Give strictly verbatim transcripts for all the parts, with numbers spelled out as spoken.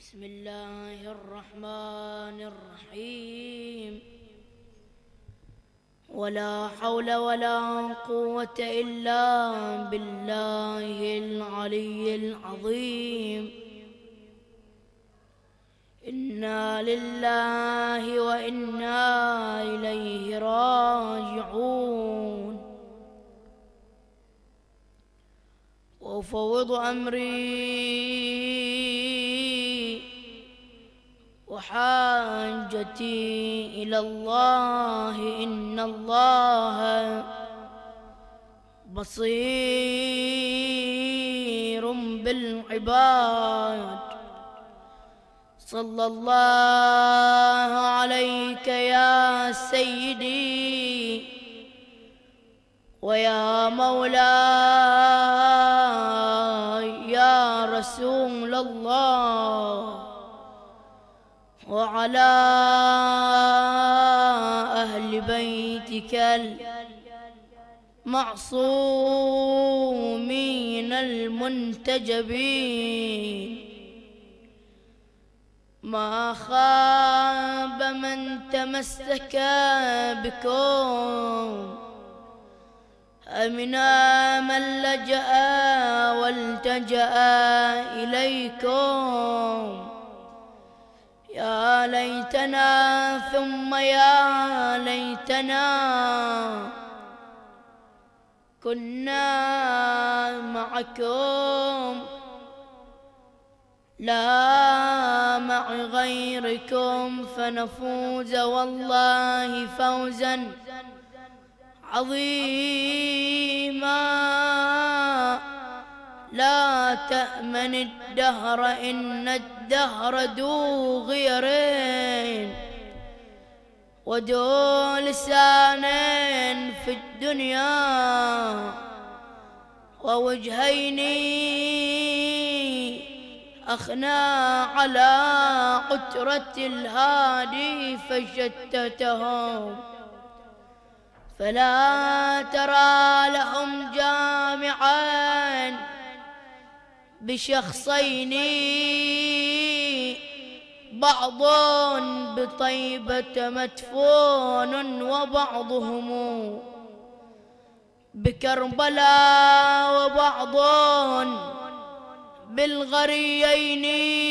بسم الله الرحمن الرحيم. ولا حول ولا قوة إلا بالله العلي العظيم. إنا لله وإنا إليه راجعون. وأفوض أمري وحاجتي إلى الله، إن الله بصير بالعباد. صلى الله عليك يا سيدي ويا مولاي يا رسول الله، وعلى أهل بيتك المعصومين المنتجبين. ما خاب من تمسك بكم، أمنا من لجأ والتجأ إليكم. يا ليتنا ثم يا ليتنا كنا معكم لا مع غيركم، فنفوز والله فوزا عظيما. لا تأمن الدهر إن الدهر ذو غيرين، وذو لسانين في الدنيا، ووجهين أخنا على قترة الهادي فشتتهم، فلا ترى لهم جامعا بشخصين، بعض بطيبة مدفون وبعضهم بكربلاء وبعض بالغريين،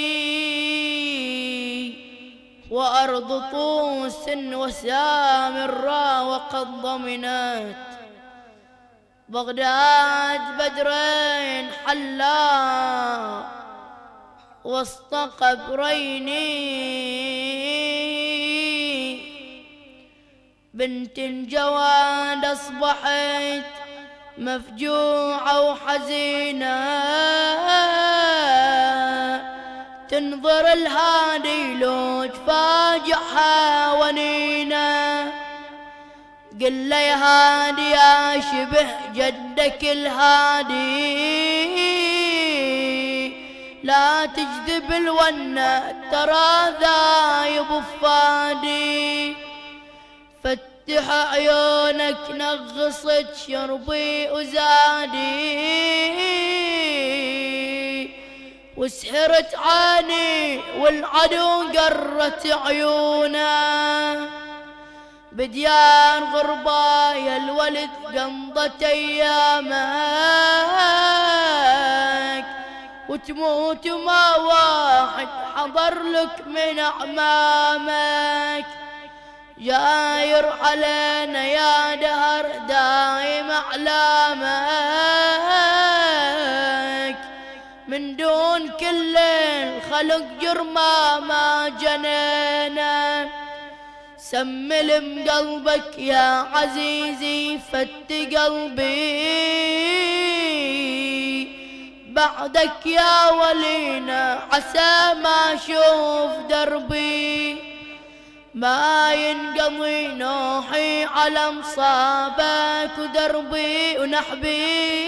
وأرض طوس وسامراء وقد ضمنت بغداد بدرين حلا وسط قبرين. بنت جواد أصبحت مفجوعة وحزينة، تنظر الهادي لو تفاجعها ونينة. قل لي هادي يا شبه جدك الهادي، لا تجذب الونة ترى ذايب بفادي. فتح عيونك نغصت شربي وزادي، وسهرت عيني والعدو قرت عيونه. بديان غربا يا الولد قمضت ايامك، وتموت ما واحد حضر لك من اعمامك. جاير علينا يا دهر دايم اعلامك، من دون كل الخلق جرما ما جنينا. سملم قلبك يا عزيزي فت قلبي، بعدك يا ولينا عسى ما اشوف دربي. ما ينقضي نوحي على مصابك ودربي ونحبي،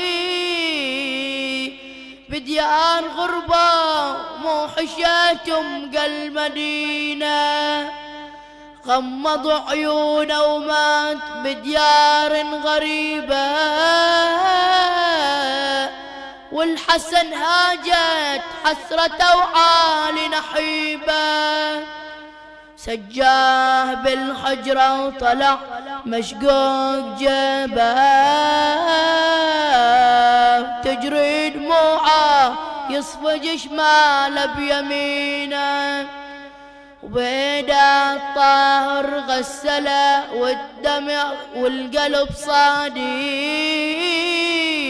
بديان غربة موحشتهم قلب مدينة. غمضوا عيونه ومات بديار غريبة، والحسن هاجت حسرته وعالي نحيبه، سجاه بالحجرة وطلع مشقوق جبه، تجري دموعه يصفج شماله بيمينه، وبيده الطاهر غسله والدمع والقلب صادي،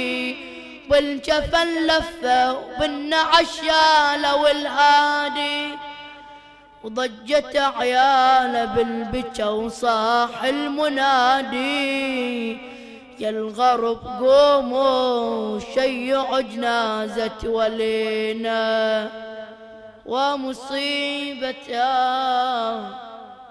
بالجفن لفه وبالنعش شاله والهادي، وضجت عياله بالبكا وصاح المنادي، يا الغرب قوموا شيعوا جنازة ولينا ومصيبته.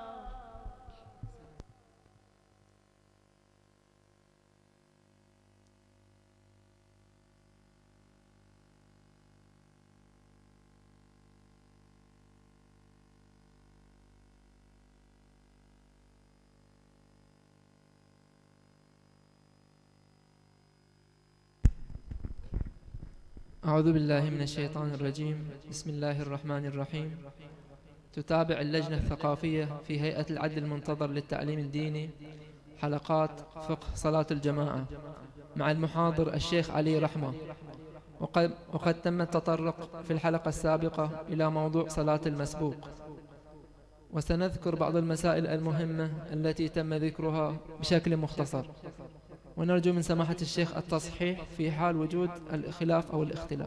أعوذ بالله من الشيطان الرجيم. بسم الله الرحمن الرحيم. تتابع اللجنة الثقافية في هيئة العدل المنتظر للتعليم الديني حلقات فقه صلاة الجماعة مع المحاضر الشيخ علي رحمة، وقد, وقد تم التطرق في الحلقة السابقة إلى موضوع صلاة المسبوق، وسنذكر بعض المسائل المهمة التي تم ذكرها بشكل مختصر، ونرجو من سماحة الشيخ التصحيح في حال وجود الخلاف أو الاختلاف.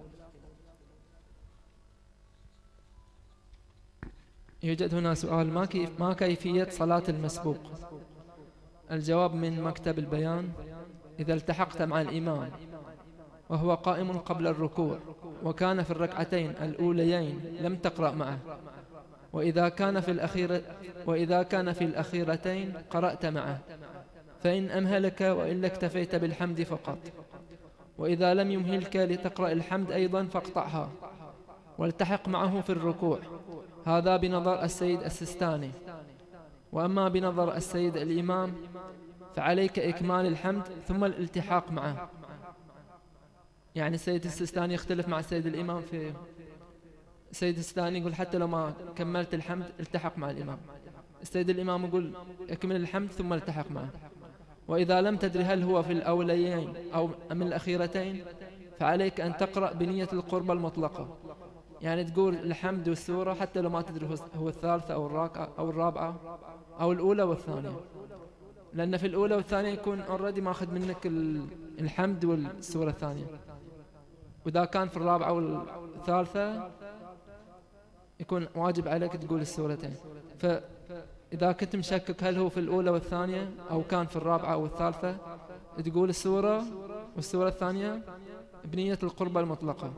يوجد هنا سؤال: ما, كيف ما كيفية صلاة المسبوق؟ الجواب من مكتب البيان: إذا التحقت مع الإمام وهو قائم قبل الركوع وكان في الركعتين الأوليين لم تقرأ معه، وإذا كان في الأخيرة وإذا كان في الأخيرتين قرأت معه، فإن أمهلك وإلا اكتفيت بالحمد فقط، وإذا لم يمهلك لتقرأ الحمد أيضا فاقطعها والتحق معه في الركوع. هذا بنظر السيد السستاني. وأما بنظر السيد الإمام فعليك إكمال الحمد ثم الالتحاق معه. يعني السيد السستاني يختلف مع السيد الإمام في السيد السستاني يقول حتى لو ما كملت الحمد التحق مع الإمام، السيد الإمام يقول اكمل الحمد ثم التحق معه. وإذا لم تدري هل هو في الأوليين أو من الأخيرتين فعليك أن تقرأ بنية القربة المطلقة، يعني تقول الحمد والسورة حتى لو ما تدري هو الثالثة أو الرابعة أو الرابعة أو الأولى والثانية، لأن في الأولى والثانية يكون أوريدي ماخذ منك الحمد والسورة الثانية، وإذا كان في الرابعة والثالثة يكون واجب عليك تقول السورتين. فإذا كنت مشكك هل هو في الأولى والثانية أو كان في الرابعة أو الثالثة تقول السورة والسورة الثانية بنية القربة المطلقة.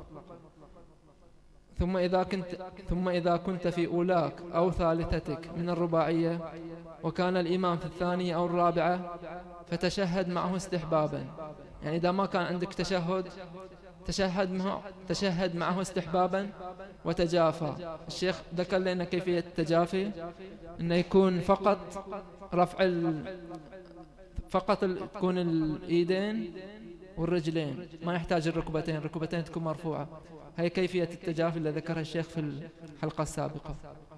ثم إذا كنت ثم إذا كنت في أولاك أو ثالثتك من الرباعية وكان الإمام في الثانية أو الرابعة فتشهد معه استحبابا، يعني إذا ما كان عندك تشهد تشهد معه تشهد معه استحبابا وتجافى. الشيخ ذكر لنا كيفية التجافي، إنه يكون فقط رفع ال... فقط ال... تكون الإيدين والرجلين، ما يحتاج الركبتين، الركبتين تكون مرفوعة. هي كيفية التجافي اللي ذكرها الشيخ في الحلقة السابقة.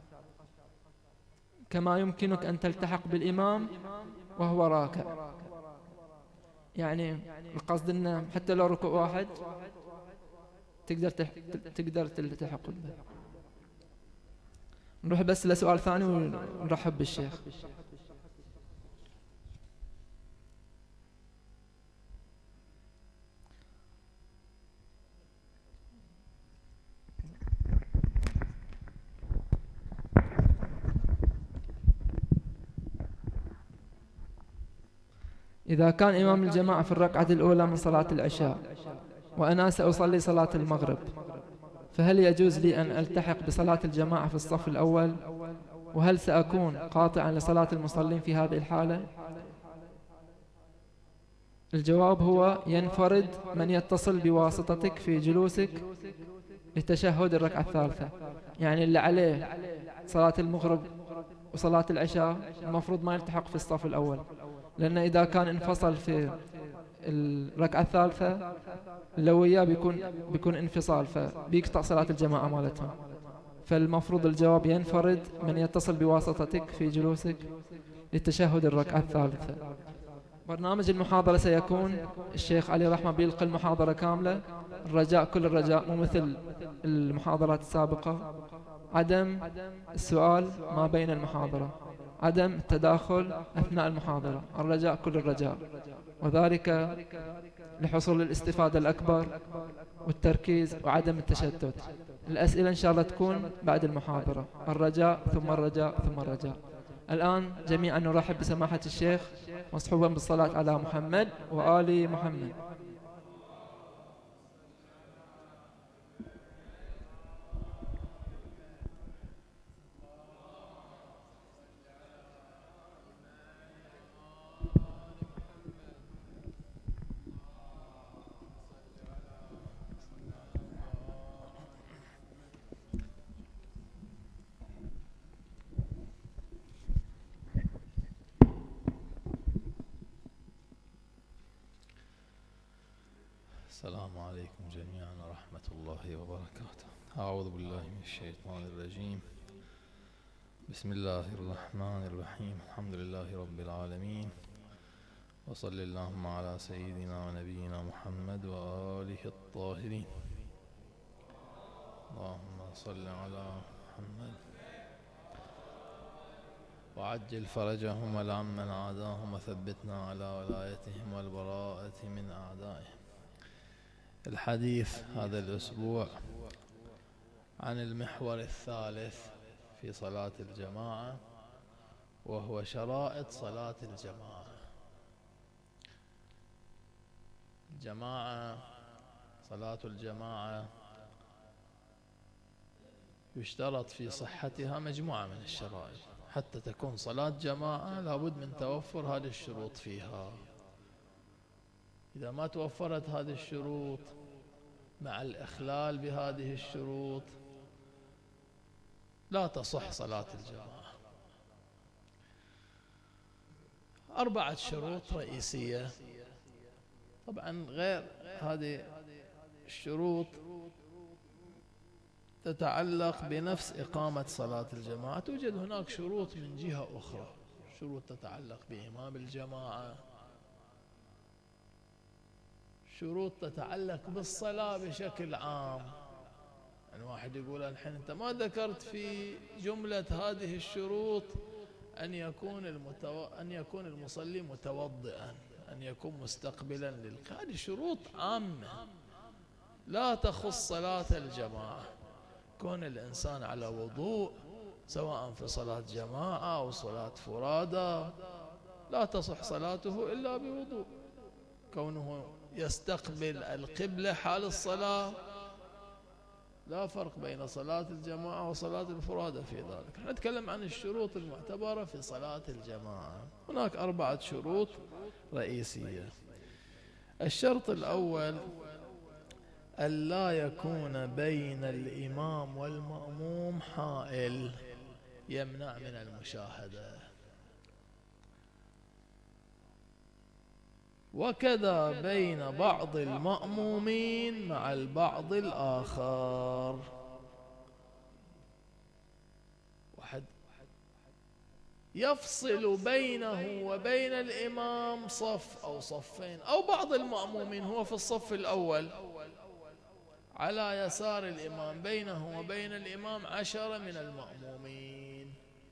كما يمكنك أن تلتحق بالإمام وهو راكع، يعني القصد أنه حتى لو ركوع واحد تقدر تقدر تلتحق به. نروح بس لسؤال ثاني ونرحب بالشيخ. إذا كان إمام الجماعة في الركعة الأولى من صلاة العشاء وأنا سأصلي صلاة المغرب، فهل يجوز لي أن ألتحق بصلاة الجماعة في الصف الأول؟ وهل سأكون قاطعا لصلاة المصلين في هذه الحالة؟ الجواب هو ينفرد من يتصل بواسطتك في جلوسك لتشهد الركعة الثالثة، يعني اللي عليه صلاة المغرب وصلاة العشاء المفروض ما يلتحق في الصف الأول، لأن إذا كان انفصل في الركعة الثالثة لو وياه بيكون بيكون انفصال، فبيقطع صلاة الجماعة مالتهم. فالمفروض الجواب ينفرد من يتصل بواسطتك في جلوسك للتشهد الركعة الثالثة. برنامج المحاضرة سيكون الشيخ علي رحمة بيلقي المحاضرة كاملة. الرجاء كل الرجاء مو مثل المحاضرات السابقة عدم السؤال ما بين المحاضرة، عدم التداخل أثناء المحاضرة، الرجاء كل الرجاء، وذلك لحصول الاستفادة الأكبر والتركيز وعدم التشتت. الأسئلة إن شاء الله تكون بعد المحاضرة، الرجاء ثم الرجاء ثم الرجاء. الآن جميعا نرحب بسماحة الشيخ مصحوبا بالصلاة على محمد وآل محمد. السلام عليكم جميعا ورحمة الله وبركاته. أعوذ بالله من الشيطان الرجيم. بسم الله الرحمن الرحيم. الحمد لله رب العالمين، وصل اللهم على سيدنا ونبينا محمد وآله الطاهرين. اللهم صل على محمد وعجل فرجهم والعم من عاداهم، وثبتنا على ولايتهم والبراءة من أعدائهم. الحديث هذا الأسبوع عن المحور الثالث في صلاة الجماعة، وهو شرائط صلاة الجماعة. الجماعة، صلاة الجماعة يشترط في صحتها مجموعة من الشرائط. حتى تكون صلاة جماعة لابد من توفر هذه الشروط فيها. إذا ما توفرت هذه الشروط مع الإخلال بهذه الشروط لا تصح صلاة الجماعة. أربعة شروط رئيسية، طبعا غير هذه الشروط تتعلق بنفس إقامة صلاة الجماعة. توجد هناك شروط من جهة أخرى، شروط تتعلق بإمام الجماعة، شروط تتعلق بالصلاة بشكل عام. يعني واحد يقول الحين أنت ما ذكرت في جملة هذه الشروط أن يكون المتو... أن يكون المصلي متوضئا، أن يكون مستقبلا للقبلة. هذه شروط عامة لا تخص صلاة الجماعة. كون الإنسان على وضوء سواء في صلاة جماعة أو صلاة فرادى لا تصح صلاته إلا بوضوء. كونه يستقبل القبلة حال الصلاة لا فرق بين صلاة الجماعة وصلاة الفرادى في ذلك. نحن نتكلم عن الشروط المعتبرة في صلاة الجماعة. هناك أربعة شروط رئيسية. الشرط الأول ألا يكون بين الإمام والمأموم حائل يمنع من المشاهدة، وكذا بين بعض المأمومين مع البعض الآخر. واحد يفصل بينه وبين الإمام صف أو صفين، أو بعض المأمومين هو في الصف الأول على يسار الإمام، بينه وبين الإمام عشرة من المأمومين.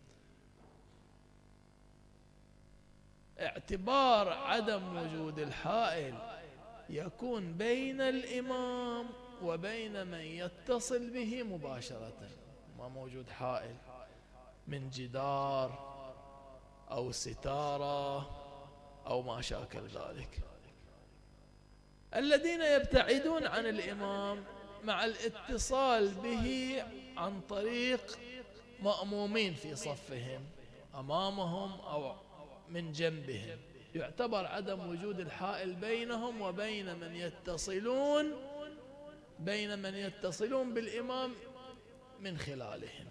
اعتبار عدم وجود الحائل يكون بين الإمام وبين من يتصل به مباشرة. ما موجود حائل من جدار أو ستارة أو ما شاكل ذلك. الذين يبتعدون عن الإمام مع الاتصال به عن طريق مأمومين في صفهم أمامهم أو من جنبهم، يعتبر عدم وجود الحائل بينهم وبين من يتصلون بين من يتصلون بالإمام من خلالهم.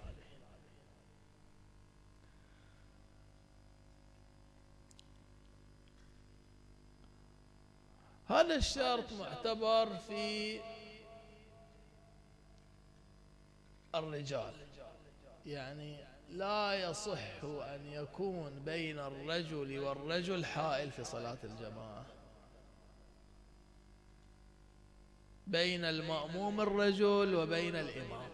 هذا الشرط معتبر في الرجال، يعني لا يصح أن يكون بين الرجل والرجل حائل في صلاة الجماعة، بين المأموم الرجل وبين الإمام،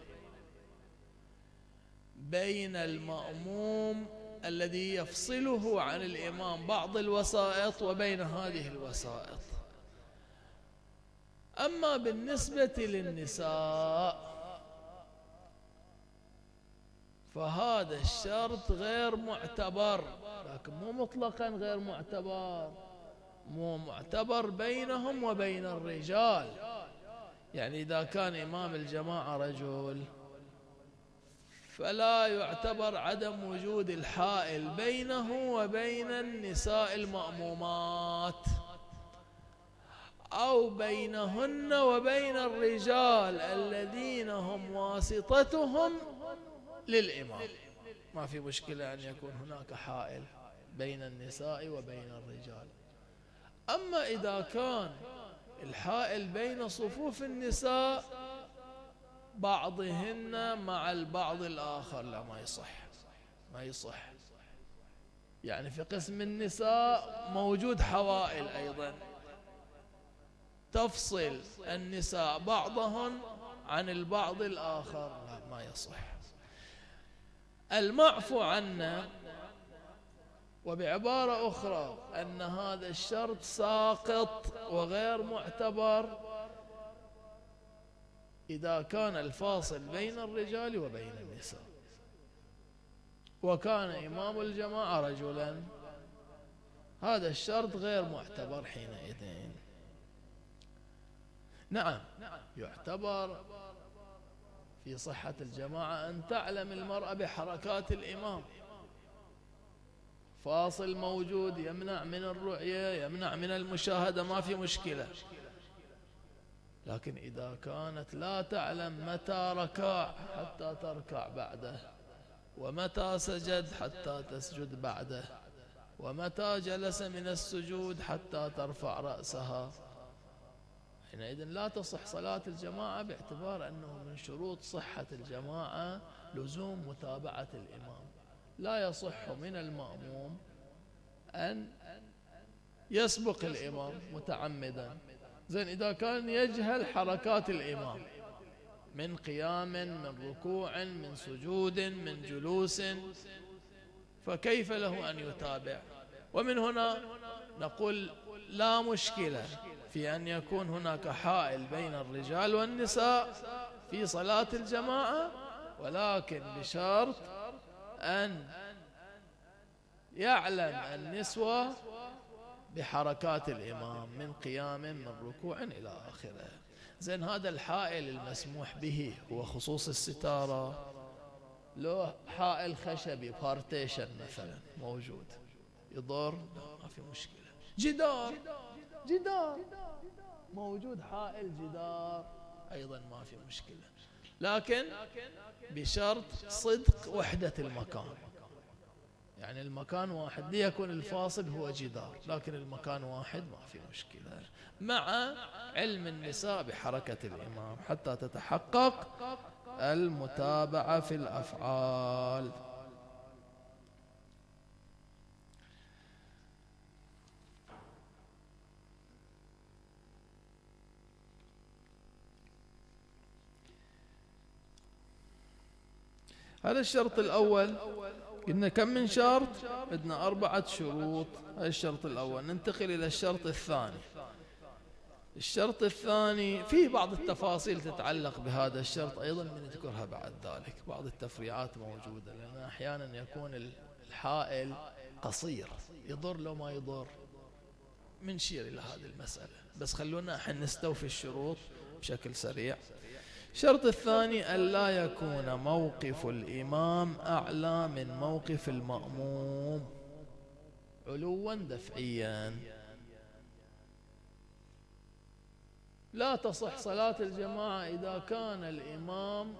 بين المأموم الذي يفصله عن الإمام بعض الوسائط وبين هذه الوسائط. أما بالنسبة للنساء فهذا الشرط غير معتبر، لكن مو مطلقا غير معتبر، مو معتبر بينهم وبين الرجال. يعني إذا كان إمام الجماعة رجل فلا يعتبر عدم وجود الحائل بينه وبين النساء المأمومات، أو بينهن وبين الرجال الذين هم واسطتهم للإمام، ما في مشكلة أن يكون هناك حائل بين النساء وبين الرجال. أما إذا كان الحائل بين صفوف النساء بعضهن مع البعض الآخر، لا ما يصح، ما يصح. يعني في قسم النساء موجود حوائل أيضا تفصل النساء بعضهن عن البعض الآخر، لا ما يصح. المعفو عنه، وبعبارة أخرى أن هذا الشرط ساقط وغير معتبر إذا كان الفاصل بين الرجال وبين النساء وكان إمام الجماعة رجلا، هذا الشرط غير معتبر حينئذ. نعم يعتبر في صحة الجماعة أن تعلم المرأة بحركات الإمام، فاصل موجود يمنع من الرؤية يمنع من المشاهدة، ما في مشكلة. لكن إذا كانت لا تعلم متى ركع حتى تركع بعده، ومتى سجد حتى تسجد بعده، ومتى جلس من السجود حتى ترفع رأسها، حينئذ لا تصح صلاة الجماعة، باعتبار أنه من شروط صحة الجماعة لزوم متابعة الإمام. لا يصح من المأموم أن يسبق الإمام متعمدا. زين إذا كان يجهل حركات الإمام من قيام من ركوع من سجود من جلوس، فكيف له أن يتابع؟ ومن هنا نقول لا مشكلة في أن يكون هناك حائل بين الرجال والنساء في صلاة الجماعة، ولكن بشرط أن يعلم النسوة بحركات الإمام من قيام من ركوع إلى آخره. زين هذا الحائل المسموح به هو خصوص الستارة، لو حائل خشبي بارتيشن مثلا موجود يضر، ما في مشكلة. جدار جدار موجود، حائل جدار أيضا ما في مشكلة، لكن بشرط صدق وحدة المكان. يعني المكان واحد ليكون الفاصل هو جدار، لكن المكان واحد ما في مشكلة، مع علم النساء بحركة الإمام حتى تتحقق المتابعة في الأفعال. هذا الشرط الأول. قلنا كم من شرط؟ بدنا أربعة شروط. هذا الشرط الأول. ننتقل إلى الشرط الثاني. الشرط الثاني فيه بعض التفاصيل تتعلق بهذا الشرط أيضا بنذكرها بعد ذلك، بعض التفريعات موجودة، لأن أحيانا يكون الحائل قصير، يضر لو ما يضر، منشير إلى هذه المسألة، بس خلونا الحين نستوفي الشروط بشكل سريع. الشرط الثاني ألا يكون موقف الإمام أعلى من موقف المأموم علوا دفعيا. لا تصح صلاة الجماعة إذا كان الإمام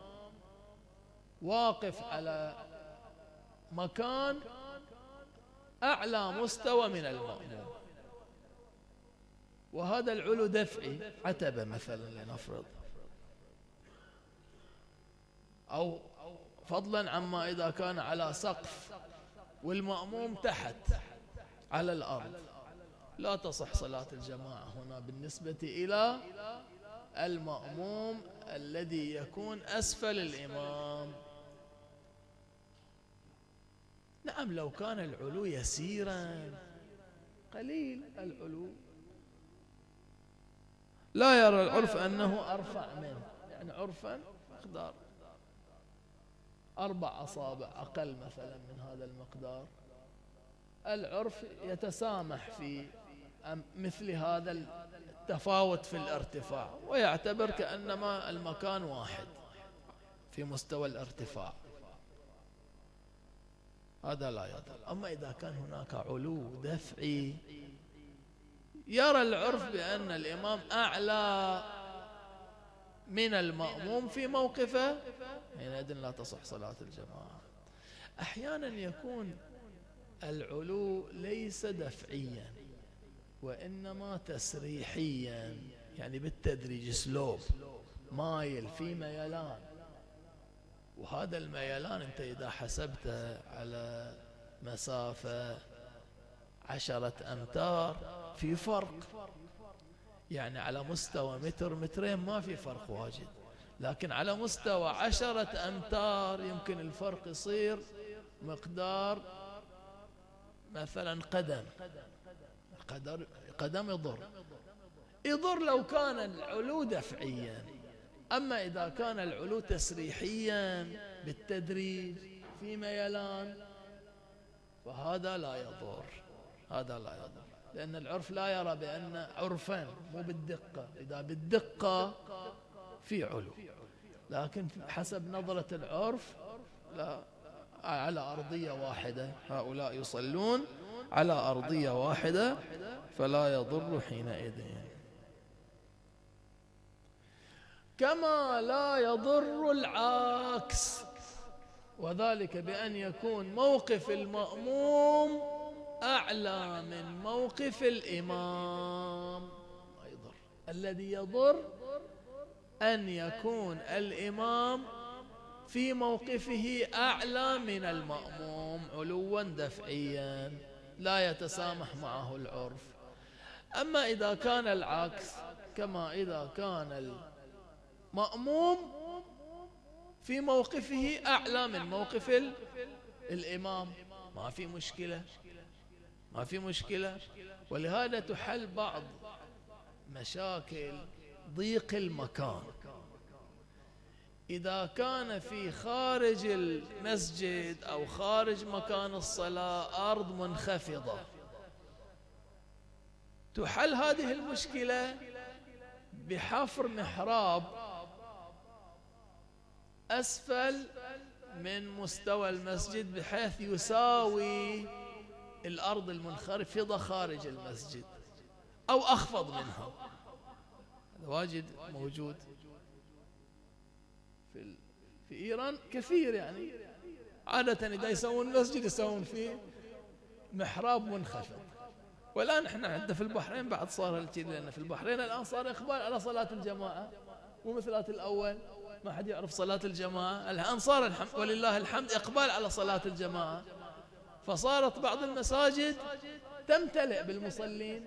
واقف على مكان أعلى مستوى من المأموم. وهذا العلو دفعي، عتبة مثلا لنفرض، أو فضلا عما إذا كان على سقف والمأموم تحت على الأرض، لا تصح صلاة الجماعة هنا بالنسبة إلى المأموم الذي يكون أسفل الإمام. نعم لو كان العلو يسيرا قليل العلو، لا يرى العرف أنه أرفع منه، يعني عرفا مقدار أربع أصابع أقل مثلا من هذا المقدار، العرف يتسامح في مثل هذا التفاوت في الارتفاع، ويعتبر كأنما المكان واحد في مستوى الارتفاع، هذا لا يضر. أما إذا كان هناك علو دفعي يرى العرف بأن الإمام أعلى من المأموم في موقفه، حينئذ لا تصح صلاة الجماعة. أحيانا يكون العلو ليس دفعيا وإنما تسريحيا، يعني بالتدريج، سلوب، مايل في ميلان، وهذا الميلان أنت إذا حسبته على مسافة عشرة أمتار في فرق، يعني على مستوى متر مترين ما في فرق واجد، لكن على مستوى عشرة أمتار يمكن الفرق يصير مقدار مثلا قدم، قدر قدم يضر يضر لو كان العلو دفعيا. أما إذا كان العلو تسريحيا بالتدريج في ميلان فهذا لا يضر، هذا لا يضر، لأن العرف لا يرى بأن عرفا مو بالدقة، إذا بالدقة في علو، لكن حسب نظرة العرف لا، على أرضية واحدة، هؤلاء يصلون على أرضية واحدة فلا يضر حينئذ. كما لا يضر العكس، وذلك بأن يكون موقف المأموم أعلى من موقف الإمام، ما يضر. الذي يضر أن يكون الإمام في موقفه أعلى من المأموم علوا دفعيا لا يتسامح معه العرف. أما إذا كان العكس، كما إذا كان المأموم في موقفه أعلى من موقف الإمام ما في مشكلة، ما في مشكلة. ولهذا تحل بعض مشاكل ضيق المكان. إذا كان في خارج المسجد أو خارج مكان الصلاة أرض منخفضة، تحل هذه المشكلة بحفر محراب أسفل من مستوى المسجد بحيث يساوي الأرض المنخفضة خارج المسجد أو أخفض منها. هذا واجد موجود في في إيران كثير، يعني عادة إذا يسوون مسجد يسوون فيه محراب منخفض. والآن احنا عندنا في البحرين بعد صار الشيء، لأن في البحرين الآن صار إقبال على صلاة الجماعة، مو مثلات الأول ما حد يعرف صلاة الجماعة. الآن صار الحمد ولله الحمد إقبال على صلاة الجماعة، فصارت بعض المساجد تمتلئ بالمصلين،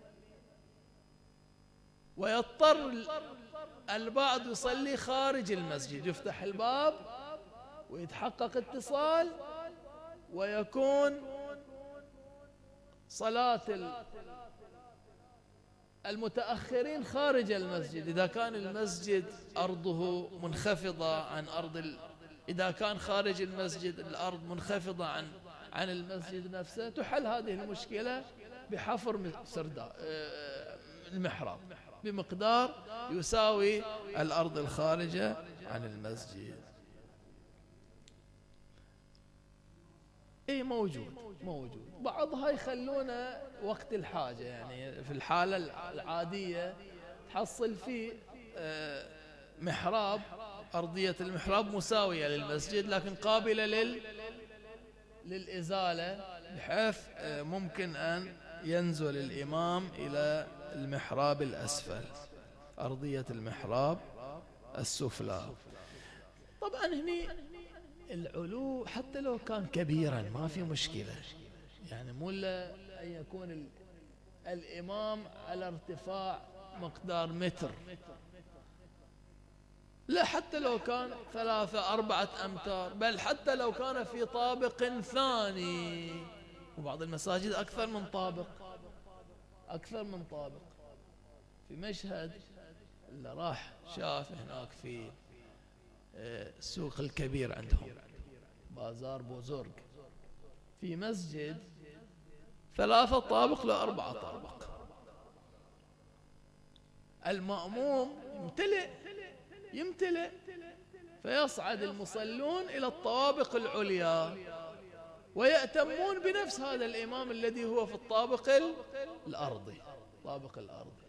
ويضطر البعض يصلي خارج المسجد، يفتح الباب ويتحقق اتصال ويكون صلاة المتأخرين خارج المسجد. إذا كان المسجد أرضه منخفضة عن أرض ال... إذا كان خارج المسجد الأرض منخفضة عن عن المسجد نفسه، تحل هذه المشكلة بحفر سردا المحراب بمقدار يساوي الأرض الخارجة عن المسجد. اي موجود موجود بعضها يخلونه وقت الحاجة، يعني في الحالة العادية تحصل فيه محراب، أرضية المحراب مساوية للمسجد لكن قابلة لل للإزالة، بحيث ممكن أن ينزل الإمام إلى المحراب الأسفل، أرضية المحراب السفلى. طبعا هني العلو حتى لو كان كبيرا ما في مشكلة، يعني مو إلا أن يكون الإمام على ارتفاع مقدار متر، لا حتى لو كان ثلاثة أربعة أمتار، بل حتى لو كان في طابق ثاني، وبعض المساجد أكثر من طابق، أكثر من طابق. في مشهد اللي راح شاف هناك في السوق الكبير عندهم بازار بوزرق، في مسجد ثلاثة طابق لأربعة طابق، المأموم يمتلئ يمتلئ فيصعد المصلون إلى الطوابق العليا ويأتمون بنفس هذا الإمام الذي هو في الطابق الأرضي، الطابق الأرضي.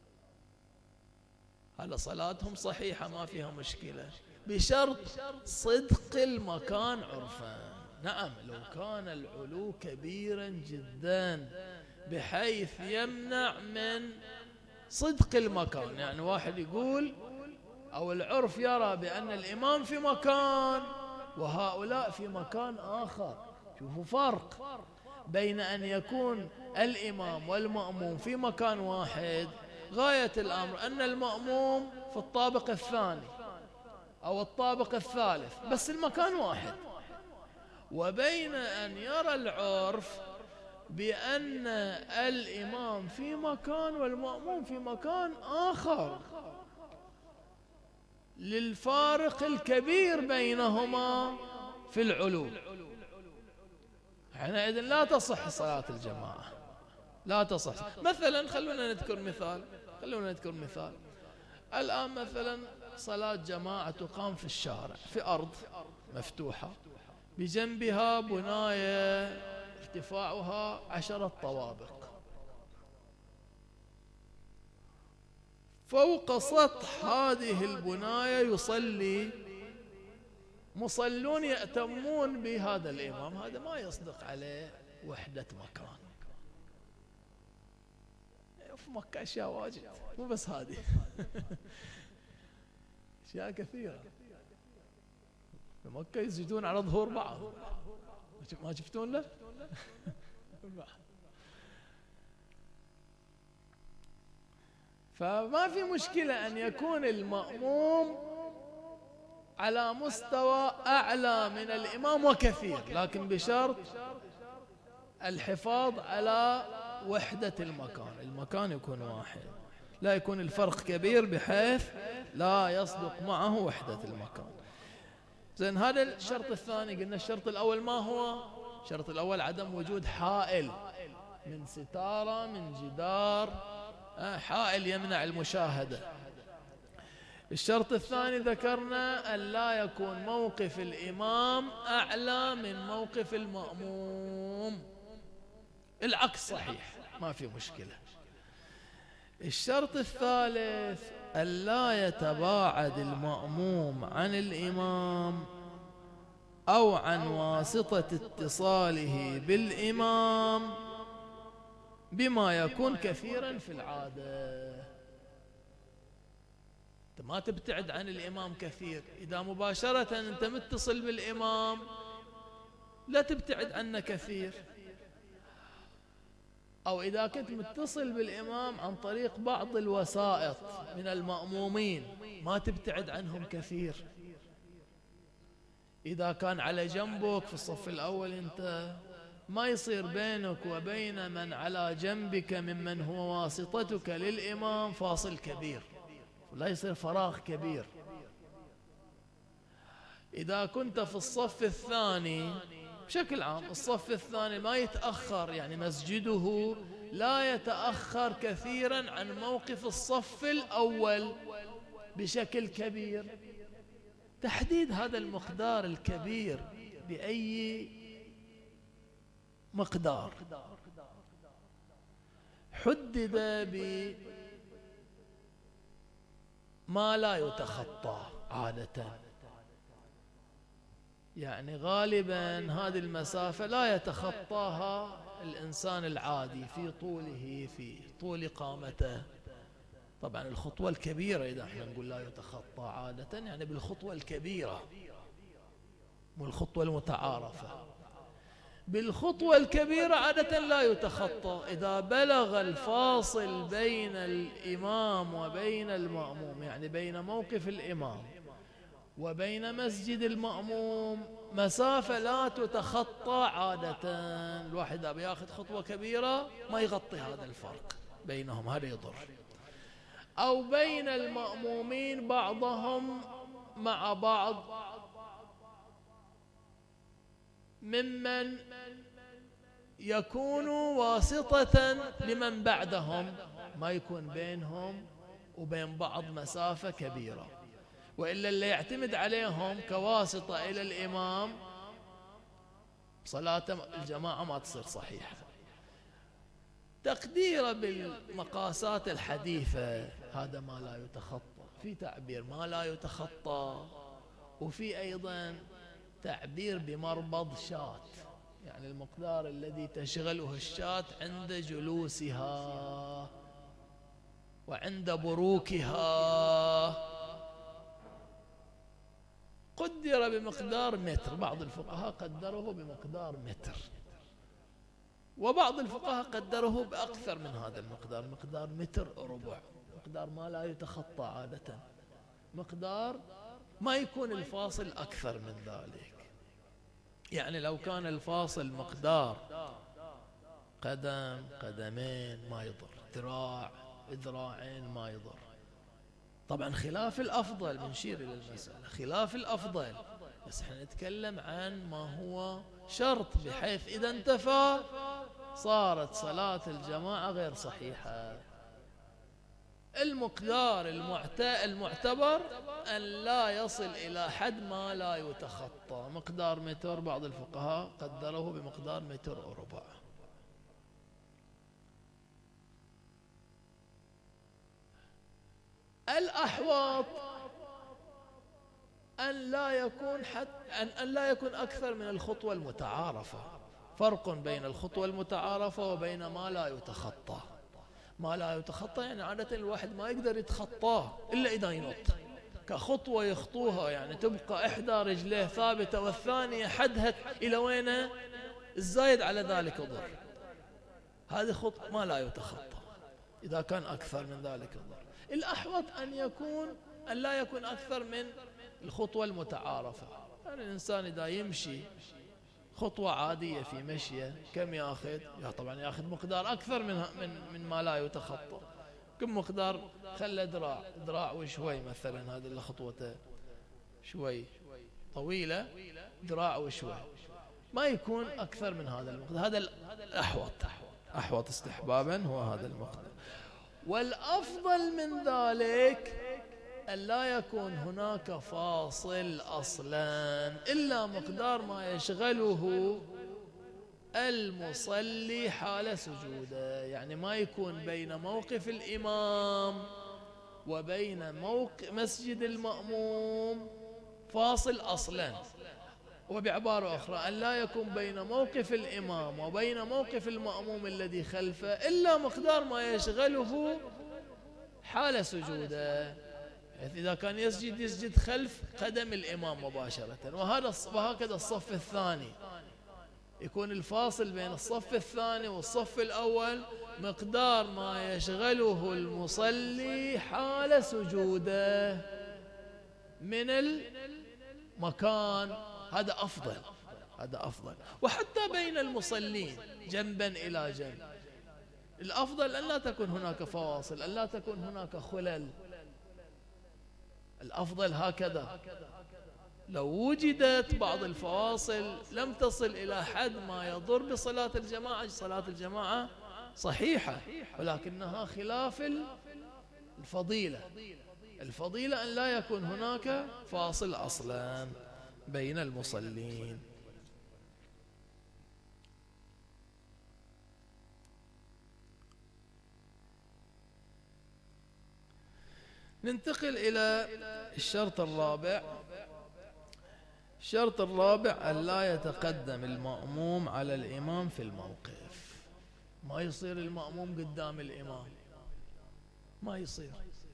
هذا صلاتهم صحيحة ما فيها مشكلة، بشرط صدق المكان عرفا. نعم لو كان العلو كبيرا جدا بحيث يمنع من صدق المكان، يعني واحد يقول أو العرف يرى بأن الإمام في مكان وهؤلاء في مكان آخر. شوفوا فرق بين أن يكون الإمام والمأموم في مكان واحد، غاية الأمر أن المأموم في الطابق الثاني أو الطابق الثالث بس المكان واحد، وبين أن يرى العرف بأن الإمام في مكان والمأموم في مكان آخر للفارق الكبير بينهما في العلو. حينئذ لا تصح صلاة الجماعة، لا تصح. مثلا خلونا نذكر مثال خلونا نذكر مثال الآن مثلا صلاة جماعة تقام في الشارع في أرض مفتوحة، بجنبها بناية ارتفاعها عشرة طوابق، فوق سطح هذه البناية يصلي مصلون يأتمون بهذا الإمام. هذا ما يصدق عليه وحدة مكان. في مكة أشياء واجد، مو بس هذه أشياء كثيرة. في مكة يسجدون على ظهور بعض، ما شفتون له؟ فما في مشكلة أن يكون المأموم على مستوى أعلى من الإمام وكثير، لكن بشرط الحفاظ على وحدة المكان، المكان يكون واحد، لا يكون الفرق كبير بحيث لا يصدق معه وحدة المكان. زين، هذا الشرط الثاني. قلنا الشرط الأول ما هو؟ الشرط الأول عدم وجود حائل من ستارة من جدار، حائل يمنع المشاهدة. الشرط الثاني ذكرنا أن لا يكون موقف الإمام أعلى من موقف المأموم، العكس صحيح ما في مشكلة. الشرط الثالث أن لا يتباعد المأموم عن الإمام أو عن واسطة اتصاله بالإمام بما يكون كثيرا في العادة. أنت ما تبتعد عن الإمام كثير، إذا مباشرة أنت متصل بالإمام لا تبتعد عنه كثير، أو إذا كنت متصل بالإمام عن طريق بعض الوسائط من المأمومين ما تبتعد عنهم كثير. إذا كان على جنبك في الصف الأول أنت ما يصير بينك وبين من على جنبك ممن هو واسطتك للإمام فاصل كبير، لا يصير فراغ كبير. إذا كنت في الصف الثاني بشكل عام، الصف الثاني ما يتأخر، يعني مسجده لا يتأخر كثيرا عن موقف الصف الأول بشكل كبير. تحديد هذا المقدار الكبير بأي مقدار حدد بما لا يتخطى عادة، يعني غالبا هذه المسافة لا يتخطاها الإنسان العادي في طوله، في طول قامته. طبعا الخطوة الكبيرة إذا احنا نقول لا يتخطى عادة يعني بالخطوة الكبيرة مو الخطوة المتعارفة. بالخطوة الكبيرة عادة لا يتخطى إذا بلغ الفاصل بين الإمام وبين المأموم، يعني بين موقف الإمام وبين مسجد المأموم مسافة لا تتخطى عادة. الواحد إذا بياخذ خطوة كبيرة ما يغطي هذا الفرق بينهم، هذا يضر. أو بين المأمومين بعضهم مع بعض ممن يكون واسطة لمن بعدهم، ما يكون بينهم وبين بعض مسافة كبيرة، وإلا اللي يعتمد عليهم كواسطة إلى الإمام صلاة الجماعة ما تصير صحيحة. تقديره بالمقاسات الحديثة هذا ما لا يتخطى، في تعبير ما لا يتخطى، وفي أيضا تعبير بمربض شاة، يعني المقدار الذي تشغله الشاة عند جلوسها وعند بروكها قدر بمقدار متر. بعض الفقهاء قدره بمقدار متر، وبعض الفقهاء قدره بأكثر من هذا المقدار، مقدار متر ربع، مقدار ما لا يتخطى عادة، مقدار ما يكون الفاصل أكثر من ذلك. يعني لو كان الفاصل مقدار قدم قدمين ما يضر، ذراع ذراعين ما يضر. طبعا خلاف الأفضل، بنشير إلى المسألة خلاف الأفضل، بس احنا نتكلم عن ما هو شرط بحيث إذا انتفى صارت صلاة الجماعة غير صحيحة. المقدار المعتبر أن لا يصل إلى حد ما لا يتخطى، مقدار متر، بعض الفقهاء قدره بمقدار متر وربع. الأحوط أن لا يكون حد أن, أن لا يكون أكثر من الخطوة المتعارفة. فرق بين الخطوة المتعارفة وبين ما لا يتخطى. ما لا يتخطى يعني عادة الواحد ما يقدر يتخطاه إلا إذا ينط، كخطوة يخطوها يعني تبقى إحدى رجليه ثابتة والثانية حدهت إلى وين، الزايد على ذلك ضر. هذه خطوة ما لا يتخطى، إذا كان أكثر من ذلك ضر. الأحوط أن يكون أن لا يكون أكثر من الخطوة المتعارفة. يعني الإنسان إذا يمشي خطوة عادية في مشية كم يأخذ؟ يا طبعا يأخذ مقدار أكثر من من من ما لا يتخطى. كم مقدار؟ خلى ذراع ذراع وشوي مثلا، هذه الخطوة شوي طويلة، ذراع وشوي، ما يكون أكثر من هذا المقدار. هذا الأحوط، أحوط استحبابا هو هذا المقدار. والأفضل من ذلك أن لا يكون هناك فاصل أصلا إلا مقدار ما يشغله المصلي حال سجوده، يعني ما يكون بين موقف الإمام وبين موقف مسجد المأموم فاصل أصلا. وبعبارة أخرى أن لا يكون بين موقف الإمام وبين موقف المأموم الذي خلفه إلا مقدار ما يشغله حال سجوده. إذا كان يسجد يسجد خلف قدم الإمام مباشرة، وهذا وهكذا الصف الثاني يكون الفاصل بين الصف الثاني والصف الأول مقدار ما يشغله المصلي حال سجوده من المكان. هذا أفضل، هذا أفضل. وحتى بين المصلين جنبا إلى جنب الأفضل أن لا تكون هناك فواصل، أن لا تكون هناك خلل. الأفضل هكذا. لو وجدت بعض الفواصل لم تصل إلى حد ما يضر بصلاة الجماعة، صلاة الجماعة صحيحة، ولكنها خلاف الفضيلة. الفضيلة أن لا يكون هناك فاصل أصلا بين المصلين. ننتقل إلى الشرط الرابع. الشرط الرابع أن لا يتقدم المأموم على الإمام في الموقف. ما يصير المأموم قدام الإمام، ما يصير.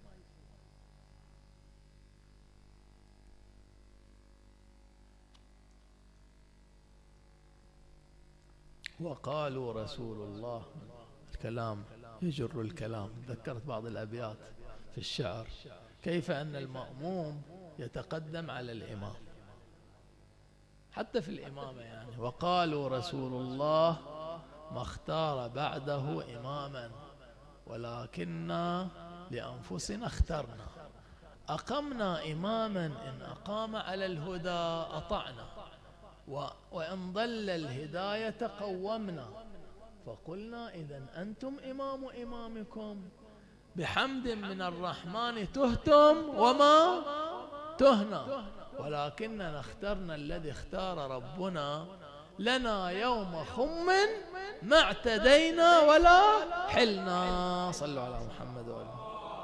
وقالوا رسول الله، الكلام يجر الكلام. ذكرت بعض الأبيات في الشعر، كيف أن المأموم يتقدم على الإمام حتى في الإمامة يعني. وقالوا رسول الله ما اختار بعده إماما ولكننا لأنفسنا اخترنا، أقمنا إماما إن أقام على الهدى أطعنا، وإن ضل الهداية قومنا، فقلنا إذن أنتم إمام إمامكم، بحمد من الرحمن تهتم وما تهنا، ولكننا اخترنا الذي اختار ربنا، لنا يوم خم ما اعتدينا ولا حلنا. صلوا على محمد وآله.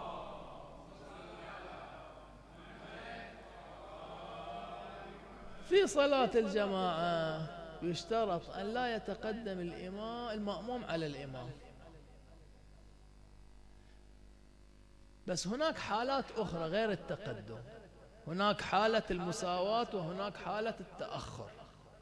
في صلاة الجماعة يشترط أن لا يتقدم الإمام المأموم على الإمام، بس هناك حالات أخرى غير التقدم، هناك حالة المساواة وهناك حالة التأخر.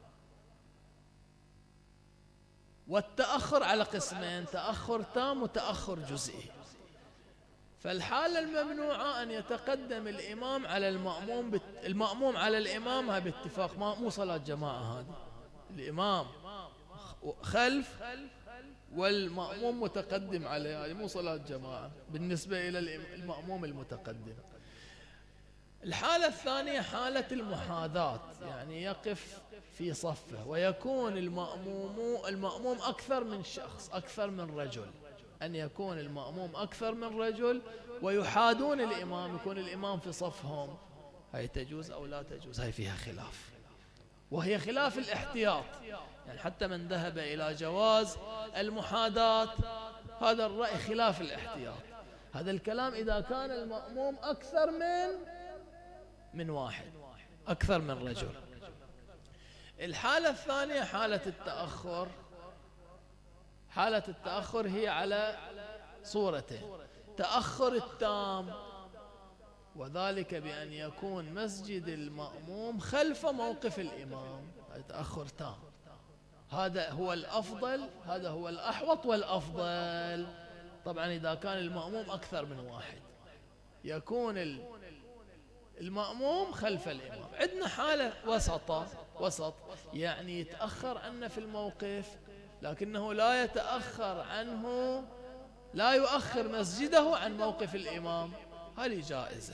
والتأخر على قسمين، تأخر تام وتأخر جزئي. فالحالة الممنوعة أن يتقدم الإمام على المأموم بت... المأموم على الإمام، هذا باتفاق، ما مو صلاة جماعة، هذه الإمام خلف والمأموم متقدم عليه، هذه مو صلاة جماعة بالنسبة إلى المأموم المتقدم. الحالة الثانية حالة المحاذاة، يعني يقف في صفه ويكون المأموم المأموم أكثر من شخص، أكثر من رجل، أن يكون المأموم أكثر من رجل ويحادون الإمام، يكون الإمام في صفهم. هاي تجوز أو لا تجوز؟ هاي فيها خلاف، وهي خلاف الاحتياط، يعني حتى من ذهب إلى جواز المحاذاة هذا الرأي خلاف الاحتياط. هذا الكلام إذا كان المأموم أكثر من من واحد، أكثر من رجل. الحالة الثانية حالة التأخر. حالة التأخر هي على صورتين: تأخر التام، وذلك بأن يكون مسجد المأموم خلف موقف الإمام، تأخر تام، هذا هو الأفضل، هذا هو الأحوط والأفضل. طبعا إذا كان المأموم أكثر من واحد يكون المأموم خلف الإمام. عندنا حالة وسطة، وسط يعني يتأخر عنه في الموقف لكنه لا يتأخر عنه، لا يؤخر مسجده عن موقف الإمام، هذه جائزة،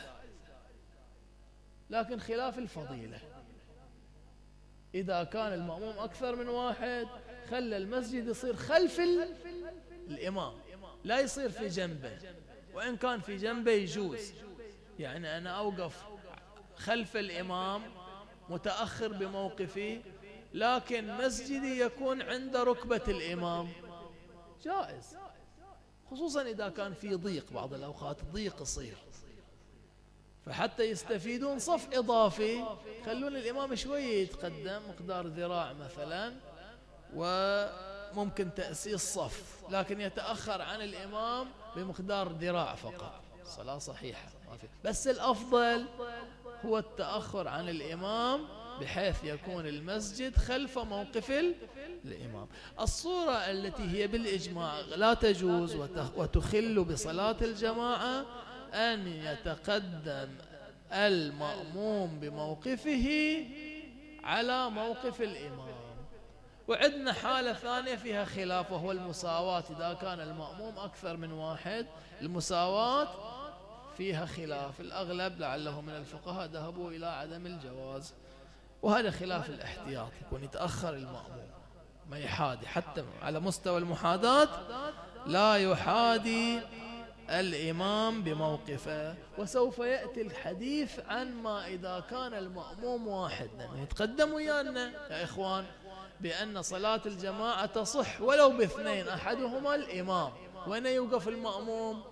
لكن خلاف الفضيلة. إذا كان المأموم أكثر من واحد خلى المسجد يصير خلف الإمام، لا يصير في جنبه، وإن كان في جنبه يجوز، يعني أنا أوقف خلف الإمام متأخر بموقفي لكن مسجدي يكون عند ركبة الإمام، جائز، خصوصا إذا كان في ضيق، بعض الأوقات ضيق يصير، فحتى يستفيدون صف إضافي خلون الإمام شوية يتقدم مقدار ذراع مثلا، وممكن تأسيس صف، لكن يتأخر عن الإمام بمقدار ذراع فقط، صلاة صحيحة ما في. بس الأفضل هو التأخر عن الإمام بحيث يكون المسجد خلف موقف الإمام. الصورة التي هي بالإجماع لا تجوز وتخل بصلاة الجماعة أن يتقدم المأموم بموقفه على موقف الإمام. وعندنا حالة ثانية فيها خلاف وهو المساواة، إذا كان المأموم أكثر من واحد المساواة فيها خلاف، الأغلب لعله من الفقهاء ذهبوا إلى عدم الجواز، وهذا خلاف الاحتياط، يكون يتأخر المأموم ما يحادي، حتى على مستوى المحاذاة لا يحادي الإمام بموقفه. وسوف يأتي الحديث عن ما إذا كان المأموم واحد، يتقدم ويانا يا إخوان بأن صلاة الجماعة تصح ولو باثنين، أحدهما الإمام، وين يوقف المأموم؟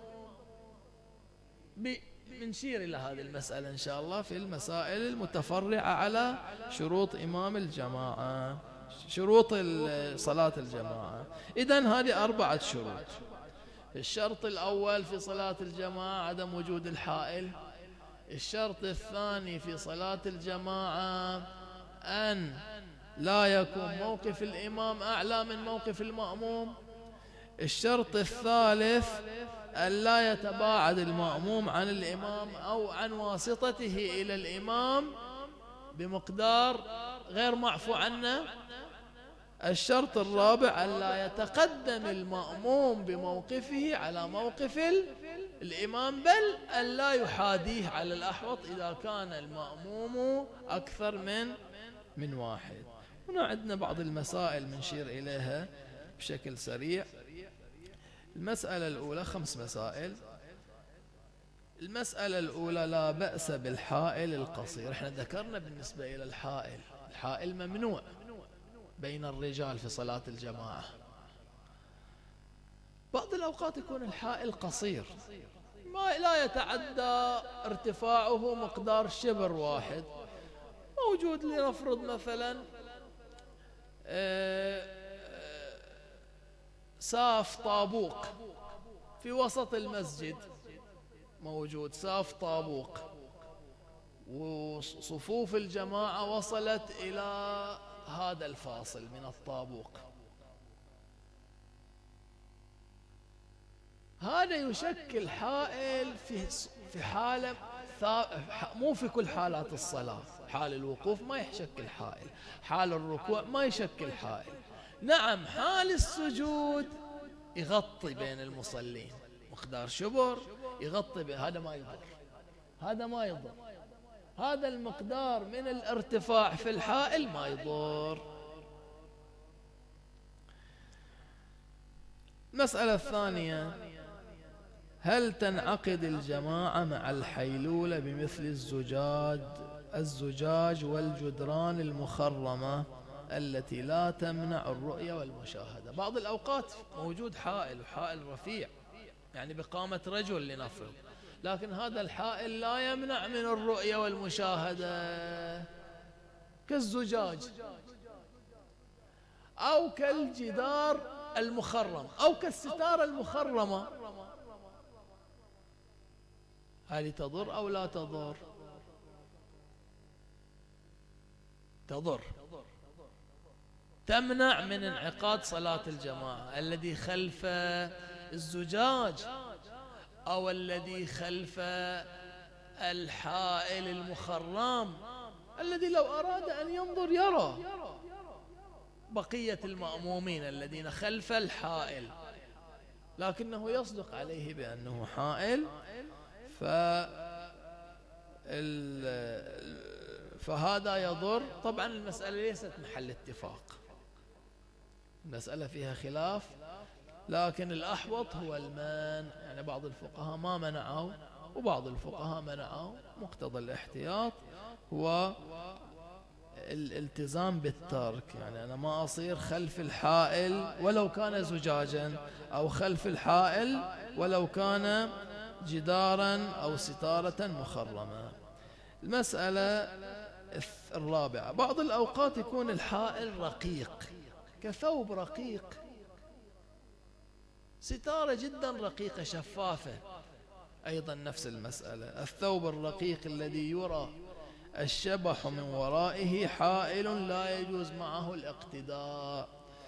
بنشير إلى هذه المسألة إن شاء الله في المسائل المتفرعة على شروط إمام الجماعة. شروط صلاة الجماعة. إذن هذه أربعة شروط. الشرط الأول في صلاة الجماعة عدم وجود الحائل. الشرط الثاني في صلاة الجماعة أن لا يكون موقف الإمام أعلى من موقف المأموم. الشرط الثالث أن لا يتباعد المأموم عن الإمام أو عن واسطته إلى الإمام بمقدار غير معفو عنه. الشرط الرابع أن لا يتقدم المأموم بموقفه على موقف الإمام، بل أن لا يحاديه على الأحوط إذا كان المأموم أكثر من من واحد. هنا عندنا بعض المسائل نشير إليها بشكل سريع. المسألة الأولى، خمس مسائل. المسألة الأولى لا بأس بالحائل القصير. احنا ذكرنا بالنسبة إلى الحائل، الحائل ممنوع بين الرجال في صلاة الجماعة. بعض الأوقات يكون الحائل قصير ما لا يتعدى ارتفاعه مقدار شبر واحد، موجود لنفرض مثلا ساف طابوق في وسط المسجد، موجود ساف طابوق وصفوف الجماعة وصلت إلى هذا الفاصل من الطابوق. هذا يشكل حائل في في حالة مو في كل حالات الصلاة. حال الوقوف ما يشكل حائل، حال الركوع ما يشكل حائل. نعم حال السجود يغطي بين المصلين مقدار شبر، يغطي بين، هذا ما يضر، هذا ما يضر، هذا المقدار من الارتفاع في الحائل ما يضر. المسألة الثانية، هل تنعقد الجماعة مع الحيلولة بمثل الزجاج الزجاج والجدران المخرمة التي لا تمنع الرؤية والمشاهدة؟ بعض الأوقات موجود حائل وحائل رفيع يعني بقامة رجل لنفرض، لكن هذا الحائل لا يمنع من الرؤية والمشاهدة، كالزجاج أو كالجدار المخرم أو كالستارة المخرمة. هل تضر أو لا تضر؟ تضر، تمنع من انعقاد صلاة الجماعة. الذي خلف الزجاج أو الذي خلف الحائل المخرم الذي لو أراد أن ينظر يرى بقية المأمومين الذين خلف الحائل، لكنه يصدق عليه بأنه حائل، ف فهذا يضر. طبعا المسألة ليست محل اتفاق، المسألة فيها خلاف، لكن الأحوط هو المنع. يعني بعض الفقهاء ما منعوا وبعض الفقهاء منعوا. مقتضى الاحتياط هو الالتزام بالترك. يعني أنا ما أصير خلف الحائل ولو كان زجاجا، أو خلف الحائل ولو كان جدارا أو ستارة مخرمة. المسألة الرابعة، بعض الأوقات يكون الحائل رقيق كثوب رقيق، ستارة جدا رقيقة شفافة، أيضا نفس المسألة. الثوب الرقيق الذي يرى الشبح من ورائه حائل لا يجوز معه الاقتداء.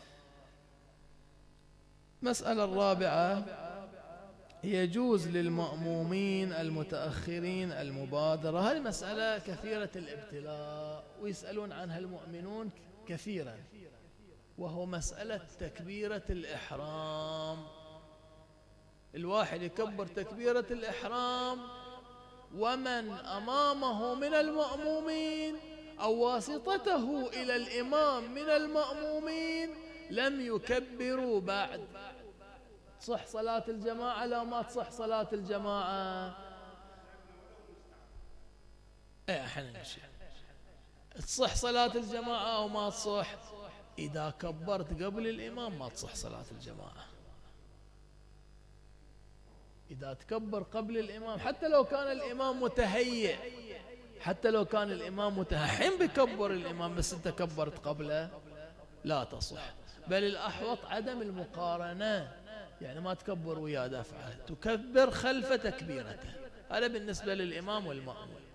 مسألة الرابعة، يجوز للمأمومين المتأخرين المبادرة. هذه مسألة كثيرة الابتلاء ويسألون عنها المؤمنون كثيرا، وهو مسألة تكبيرة الإحرام. الواحد يكبر تكبيرة الإحرام ومن أمامه من المأمومين أو واسطته إلى الإمام من المأمومين لم يكبروا بعد. تصح صلاة الجماعة؟ لا ما تصح صلاة الجماعة. ايه احنا نمشي، تصح صلاة الجماعة أو ما تصح؟ إذا كبرت قبل الإمام ما تصح صلاة الجماعة. إذا تكبر قبل الإمام حتى لو كان الإمام متهيئ، حتى لو كان الإمام متهيئ، حين بكبر الإمام بس أنت كبرت قبله لا تصح، بل الأحوط عدم المقارنة، يعني ما تكبر ويا دفعة، تكبر خلف تكبيرته. هذا بالنسبة للإمام والمأموم.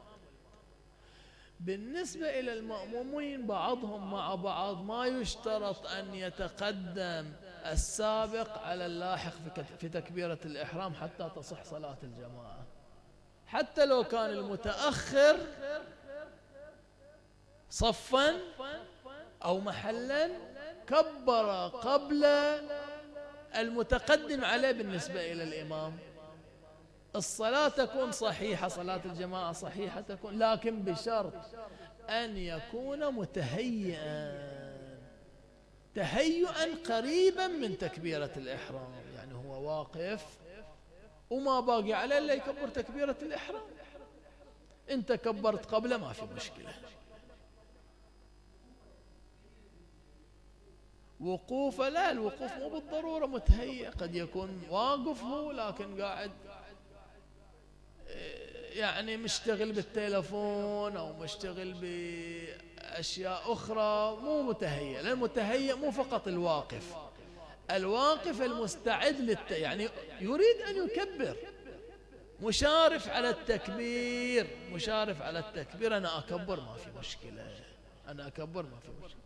بالنسبة إلى المأمومين بعضهم مع بعض ما يشترط أن يتقدم السابق على اللاحق في تكبيرة الإحرام حتى تصح صلاة الجماعة، حتى لو كان المتأخر صفا أو محلا كبر قبل المتقدم عليه. بالنسبة إلى الإمام الصلاة تكون صحيحة، صلاة الجماعة صحيحة تكون، لكن بشرط أن يكون متهيئا تهيئا قريبا من تكبيرة الإحرام، يعني هو واقف وما باقي عليه إلا يكبر تكبيرة الإحرام، أنت كبرت قبله ما في مشكلة. وقوف لا، الوقوف مو بالضرورة متهيئ، قد يكون واقف هو لكن قاعد يعني مشتغل بالتلفون أو مشتغل بأشياء أخرى، مو متهيئ. لأن المتهيئ مو فقط الواقف، الواقف المستعد للت... يعني يريد أن يكبر، مشارف على التكبير، مشارف على التكبير، أنا أكبر ما في مشكلة، أنا أكبر ما في مشكلة.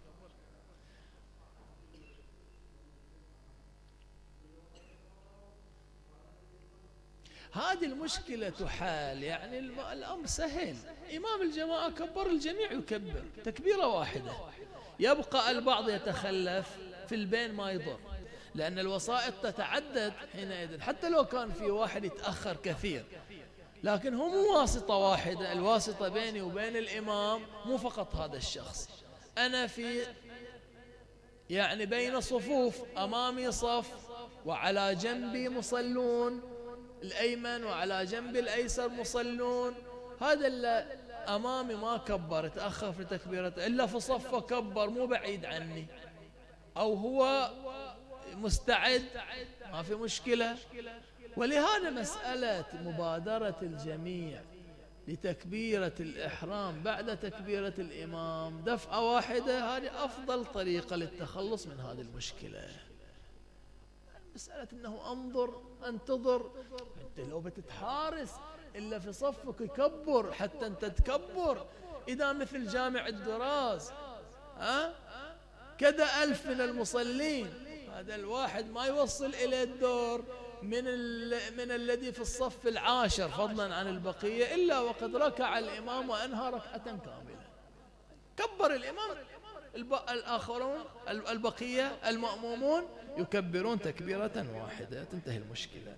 هذه المشكلة تحال، يعني الأمر سهل، إمام الجماعة كبر الجميع يكبر تكبيرة واحدة، يبقى البعض يتخلف في البين ما يضر، لأن الوسائط تتعدد حينئذ، حتى لو كان في واحد يتأخر كثير، لكن هو مو واسطة واحدة، الواسطة بيني وبين الإمام مو فقط هذا الشخص، أنا في يعني بين صفوف، أمامي صف وعلى جنبي مصلون الأيمن وعلى جنب الأيسر مصلون، هذا اللي أمامي ما كبر تأخر في تكبيرته إلا في صفه كبر مو بعيد عني، أو هو مستعد ما في مشكلة. ولهذا مسألة مبادرة الجميع لتكبيرة الإحرام بعد تكبيرة الإمام دفعة واحدة، هذه أفضل طريقة للتخلص من هذه المشكلة. مسألة أنه أنظر أنتظر، أنت لو بتتحارس إلا في صفك يكبر حتى أنت تكبر، إذا مثل جامع الدراز ها كذا ألف من المصلين، هذا الواحد ما يوصل إلى الدور من من الذي في الصف العاشر فضلا عن البقية إلا وقد ركع الإمام وأنهى ركعة كاملة، كبر الإمام، الآخرون البقية المأمومون يكبرون تكبيرة واحدة، تنتهي المشكلة.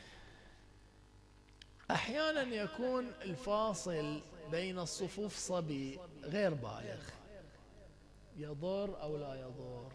أحيانا يكون الفاصل بين الصفوف صبي غير بالغ، يضر أو لا يضر.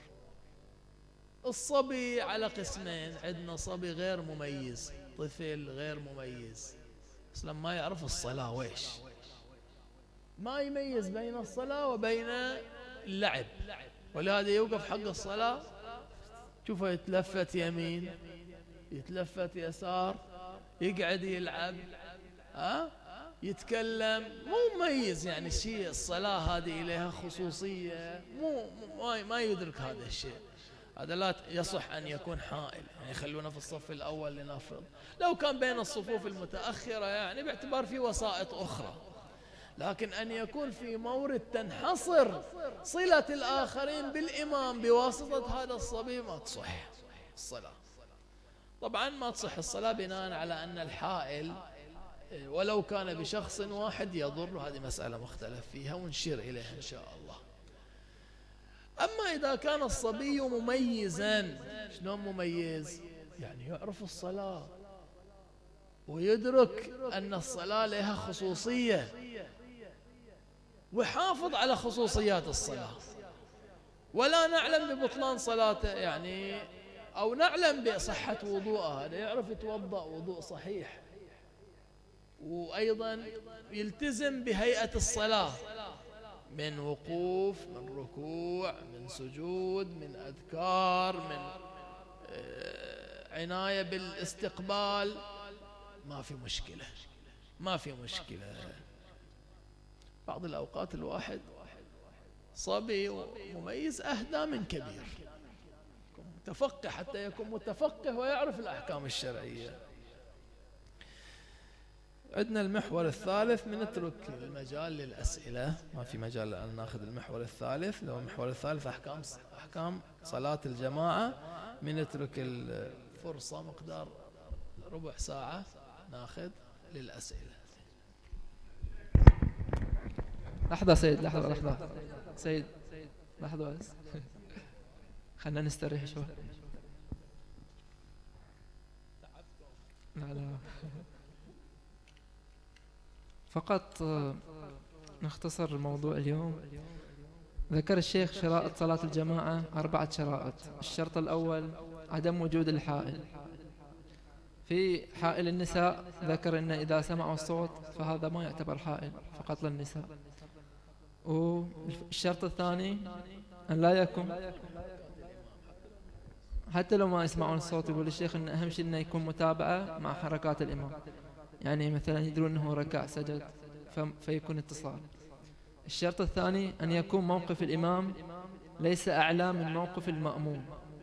الصبي على قسمين، عندنا صبي غير مميز، طفل غير مميز أصلا ما يعرف الصلاة ويش، ما يميز بين الصلاة وبين اللعب، ولهذا يوقف حق الصلاة شوفه يتلفت يمين يتلفت يسار، يقعد يلعب ها يتكلم، مو مميز، يعني شيء الصلاة هذه إليها خصوصية، مو ما ما يدرك هذا الشيء، هذا لا يصح أن يكون حائل، يعني يخلونه في الصف الأول لنفرض، لو كان بين الصفوف المتأخرة يعني باعتبار في وسائط أخرى، لكن أن يكون في مورد تنحصر صلة الآخرين بالإمام بواسطة هذا الصبي ما تصح الصلاة. طبعا ما تصح الصلاة بناء على أن الحائل ولو كان بشخص واحد يضر، هذه مسألة مختلف فيها ونشير إليها إن شاء الله. أما إذا كان الصبي مميزا، شلون مميز؟ يعني يعرف الصلاة ويدرك أن الصلاة لها خصوصية ويحافظ على خصوصيات الصلاة، ولا نعلم ببطلان صلاته يعني أو نعلم بصحة وضوءه، هذا يعرف يتوضأ وضوء صحيح، وأيضا يلتزم بهيئة الصلاة من وقوف، من ركوع، من سجود، من أذكار، من عناية بالاستقبال، ما في مشكلة ما في مشكلة. بعض الأوقات الواحد صبي مميز أهدى من كبير، متفقه حتى يكون متفقه ويعرف الأحكام الشرعية. عندنا المحور الثالث، بنترك المجال للأسئلة، ما في مجال أن ناخذ المحور الثالث. لو المحور الثالث أحكام أحكام صلاة الجماعة، بنترك الفرصة مقدار ربع ساعة ناخذ للأسئلة. لحظة سيد، لحظة لحظة سيد، لحظة بس خلنا نستريح شوي. لا لا فقط نختصر الموضوع اليوم. ذكر الشيخ شرائط صلاة الجماعة أربعة شرائط. الشرط الأول عدم وجود الحائل. في حائل النساء ذكر أن إذا سمعوا الصوت فهذا ما يعتبر حائل، فقط للنساء. والشرط الثاني أن لا يكون، حتى لو ما يسمعون الصوت، يقول الشيخ أن أهم شيء أنه يكون متابعة مع حركات الإمام، يعني مثلا يدرون أنه ركع سجد فيكون اتصال. الشرط الثاني أن يكون موقف الإمام ليس أعلى من موقف المأموم.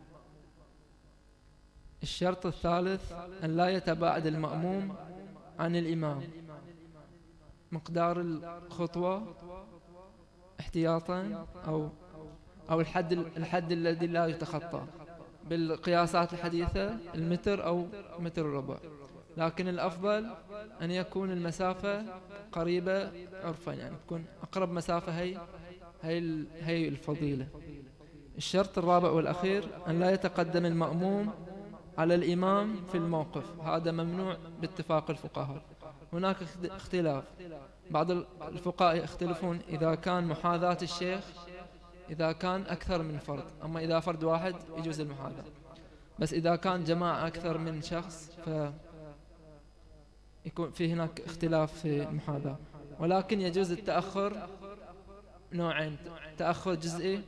الشرط الثالث أن لا يتباعد المأموم عن الإمام مقدار الخطوة احتياطا أو أو الحد الحد الذي لا يتخطى بالقياسات الحديثة، المتر أو متر وربع، لكن الأفضل أن يكون المسافة قريبة عرفا، يعني تكون أقرب مسافة هي هي هي الفضيلة. الشرط الرابع والأخير أن لا يتقدم المأموم على الإمام في الموقف، هذا ممنوع باتفاق الفقهاء. هناك اختلاف، بعض الفقهاء يختلفون إذا كان محاذاة الشيخ إذا كان أكثر من فرد، أما إذا فرد واحد يجوز المحاذاة، بس إذا كان جماعة أكثر من شخص فيكون في هناك اختلاف في المحاذاة. ولكن يجوز التأخر نوعين، تأخر جزئي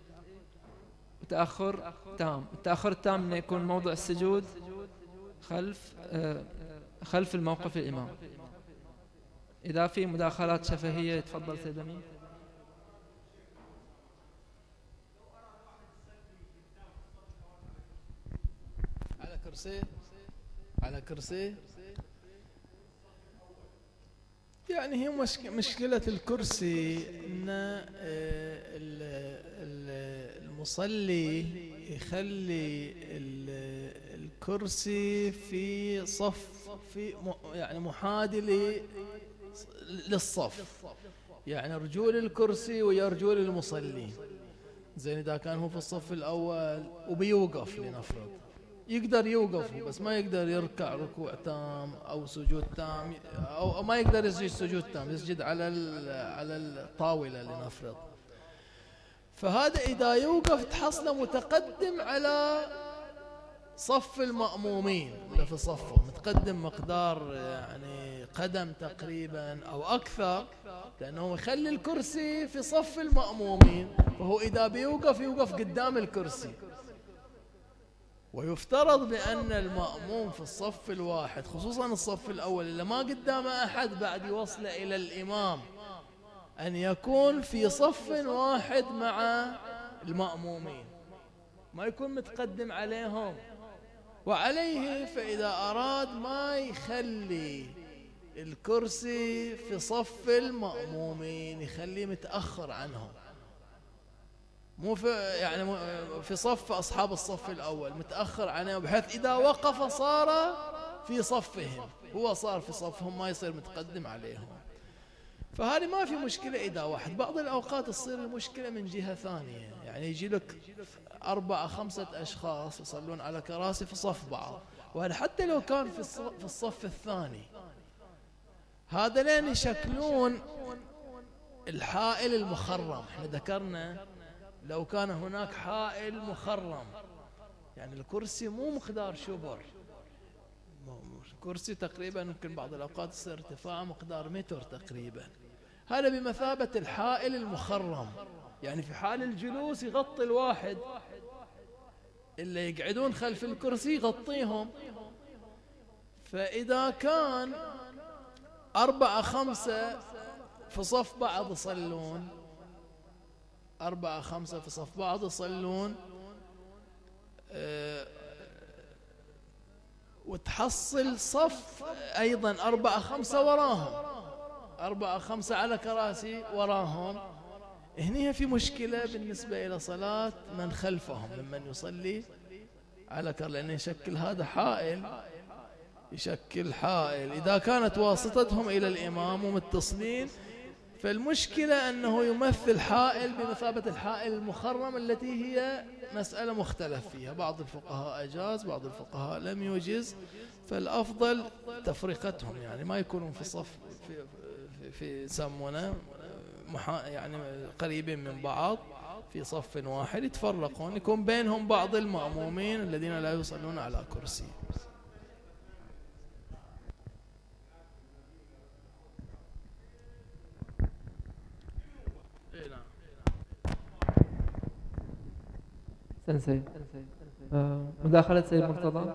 وتأخر تام. التأخر التام أنه يكون موضع السجود خلف خلف الموقف الإمام. إذا في مداخلات شفهية تفضل سيد أمين. على كرسي على كرسي يعني هي مشكلة الكرسي أن المصلي يخلي الكرسي في صف، في يعني محاذي للصف، يعني رجول الكرسي ويا رجول المصلي. زين إذا كان هو في الصف الأول وبيوقف لنفرض، يقدر يوقف بس ما يقدر يركع ركوع تام أو سجود تام، أو ما يقدر يسجد سجود تام، يسجد على على الطاولة لنفرض. فهذا إذا يوقف تحصله متقدم على صف المأمومين، ولا في صفه متقدم مقدار يعني قدم تقريبا أو أكثر، لأنه يخلي الكرسي في صف المأمومين، فهو إذا بيوقف يوقف قدام الكرسي. ويفترض بأن المأموم في الصف الواحد، خصوصا الصف الأول اللي ما قدامه أحد بعد يوصله إلى الإمام، أن يكون في صف واحد مع المأمومين، ما يكون متقدم عليهم. وعليه فإذا أراد ما يخلي الكرسي في صف المأمومين، يخليه متأخر عنهم، مو في يعني في صف أصحاب الصف الأول متأخر عنهم، بحيث إذا وقف صار في صفهم، هو صار في صفهم ما يصير متقدم عليهم. فهذه ما في مشكلة إذا واحد. بعض الأوقات تصير المشكلة من جهة ثانية، يعني يجي لك أربعة خمسة أشخاص يصلون على كراسي في صف بعض، وهذا حتى لو كان في الصف الثاني، هذا لين يشكلون الحائل المخرم. احنا ذكرنا لو كان هناك حائل مخرم، يعني الكرسي مو مقدار شبر، الكرسي تقريبا يمكن بعض الأوقات يصير ارتفاعه مقدار متر تقريبا، هذا بمثابة الحائل المخرم، يعني في حال الجلوس يغطي الواحد، اللي يقعدون خلف الكرسي يغطيهم. فإذا كان أربعة خمسة في صف بعض يصلون، أربعة خمسة في صف بعض يصلون أه وتحصل صف أيضا أربعة خمسة وراهم، أربعة خمسة على كراسي وراهم. هنا في مشكلة بالنسبة إلى صلاة من خلفهم ممن يصلي على كراسي، لأنه يشكل هذا حائل، يشكل حائل. إذا كانت واسطتهم إلى الإمام ومتصلين، فالمشكلة أنه يمثل حائل بمثابة الحائل المخرم التي هي مسألة مختلف فيها. بعض الفقهاء أجاز، بعض الفقهاء لم يجز، فالأفضل تفرقتهم، يعني ما يكونون في صف في, في, في يسمونه يعني قريبين من بعض في صف واحد، يتفرقون، يكون بينهم بعض المأمومين الذين لا يصلون على كرسي. سنسي آه، مداخلة سيد مرتضى.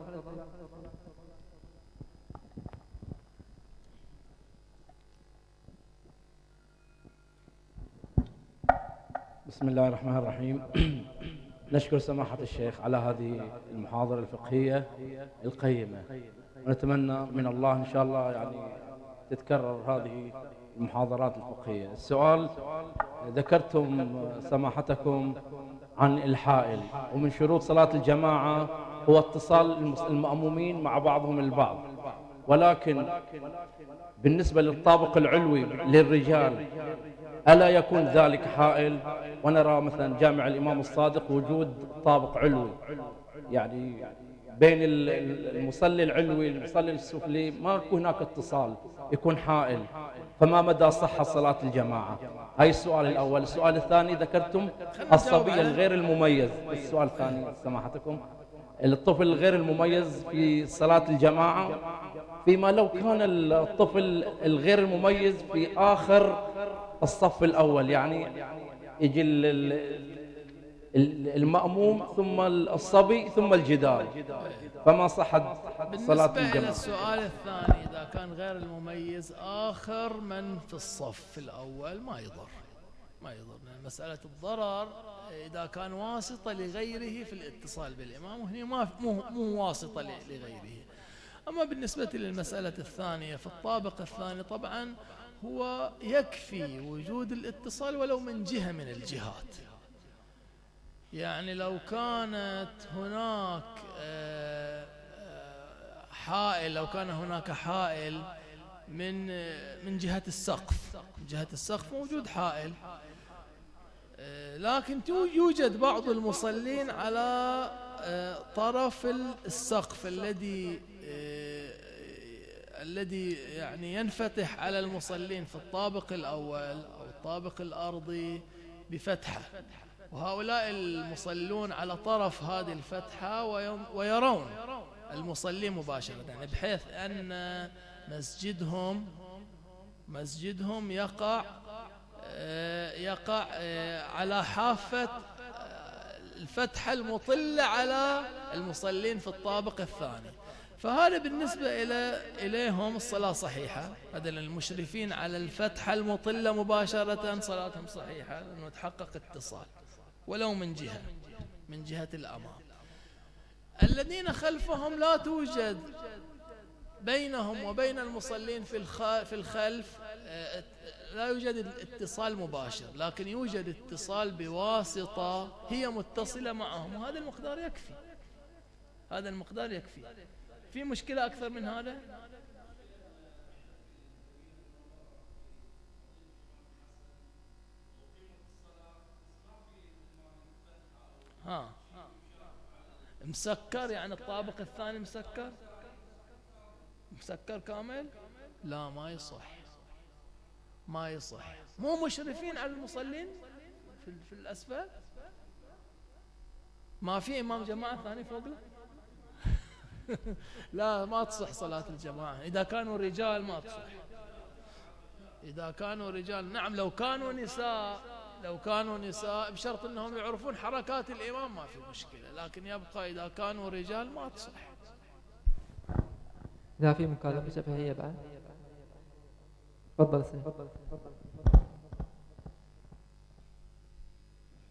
بسم الله الرحمن الرحيم. نشكر سماحة الشيخ على هذه المحاضرة الفقهية القيمة، ونتمنى من الله إن شاء الله يعني تتكرر هذه المحاضرات الفقهية. السؤال، ذكرتم سماحتكم عن الحائل، ومن شروط صلاة الجماعة هو اتصال المأمومين مع بعضهم البعض، ولكن بالنسبة للطابق العلوي للرجال ألا يكون ذلك حائل؟ ونرى مثلا جامع الإمام الصادق وجود طابق علوي، يعني بين المصلي العلوي والمصلي السفلي ما يكون هناك اتصال، يكون حائل، فما مدى صحة صلاة الجماعة؟ هاي السؤال الأول. السؤال الثاني، ذكرتم الصبي الغير المميز. السؤال الثاني سماحتكم، الطفل الغير المميز في صلاة الجماعة، فيما لو كان الطفل الغير المميز في آخر الصف الأول، يعني يجي المأموم ثم الصبي ثم الجدار، فما صحت صلاة الجماعة؟ بالنسبة إلى السؤال الثاني، إذا كان غير المميز آخر من في الصف الأول ما يضر، ما يضر. مسألة الضرر إذا كان واسطة لغيره في الاتصال بالإمام، وهنا ما مو مو واسطة لغيره. أما بالنسبة للمسألة الثانية في الطابق الثاني، طبعا هو يكفي وجود الاتصال ولو من جهة من الجهات. يعني لو كانت هناك حائل، لو كان هناك حائل من من جهة السقف، من جهة السقف موجود حائل، لكن يوجد بعض المصلين على طرف السقف الذي الذي يعني ينفتح على المصلين في الطابق الأول أو الطابق الأرضي بفتحة، وهؤلاء المصلون على طرف هذه الفتحة ويرون المصلين مباشرة، يعني بحيث أن مسجدهم مسجدهم يقع يقع على حافة الفتحة المطلة على المصلين في الطابق الثاني. فهذا بالنسبة إلى إليهم الصلاة صحيحة، هذا المشرفين على الفتحة المطلة مباشرة صلاتهم صحيحة، لأنه تحقق اتصال ولو من جهة من جهة الأمام. الذين خلفهم لا توجد بينهم وبين المصلين في في الخلف لا يوجد اتصال مباشر، لكن يوجد اتصال بواسطة هي متصلة معهم، وهذا المقدار يكفي، هذا المقدار يكفي. في مشكلة أكثر من هذا؟ ها مسكر، يعني الطابق الثاني مسكر مسكر كامل؟ لا، ما يصح، ما يصح. مو مشرفين على المصلين في, في الأسفل؟ ما في إمام جماعة ثاني فوق له؟ لا، ما تصح صلاة الجماعة إذا كانوا رجال، ما تصح إذا كانوا رجال. نعم، لو كانوا نساء لو كانوا نساء بشرط أنهم يعرفون حركات الإمام ما في مشكلة، لكن يبقى إذا كانوا رجال ما تصح. إذا في مكالمة شفهية بعد، تفضل سيد.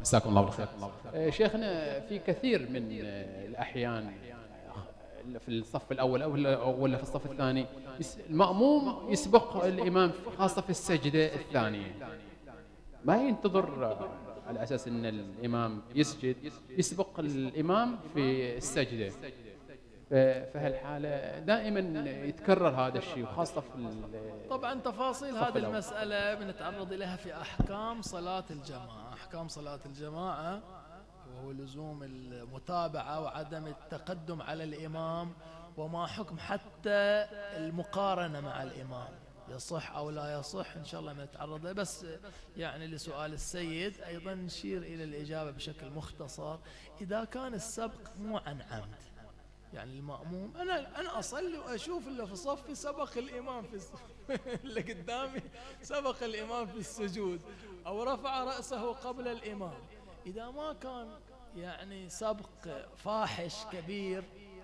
جزاكم الله بالخير. شيخنا في كثير من الأحيان في الصف الأول أو ولا في الصف الثاني المأموم يسبق الإمام خاصة في السجدة الثانية، ما ينتظر على أساس أن الإمام يسجد يسبق الإمام في السجدة. فهالحالة دائما يتكرر هذا الشيء وخاصة في طبعا تفاصيل هذه المسألة بنتعرض لها في أحكام صلاة الجماعة. أحكام صلاة الجماعة وهو لزوم المتابعة وعدم التقدم على الإمام، وما حكم حتى المقارنة مع الإمام يصح أو لا يصح، إن شاء الله بنتعرض له. بس يعني لسؤال السيد أيضا نشير إلى الإجابة بشكل مختصر. إذا كان السبق مو عن عمد، يعني المأموم أنا أنا أصلي وأشوف اللي في صفي سبق الإمام في اللي قدامي سبق الإمام في السجود أو رفع رأسه قبل الإمام، إذا ما كان يعني سبق فاحش كبير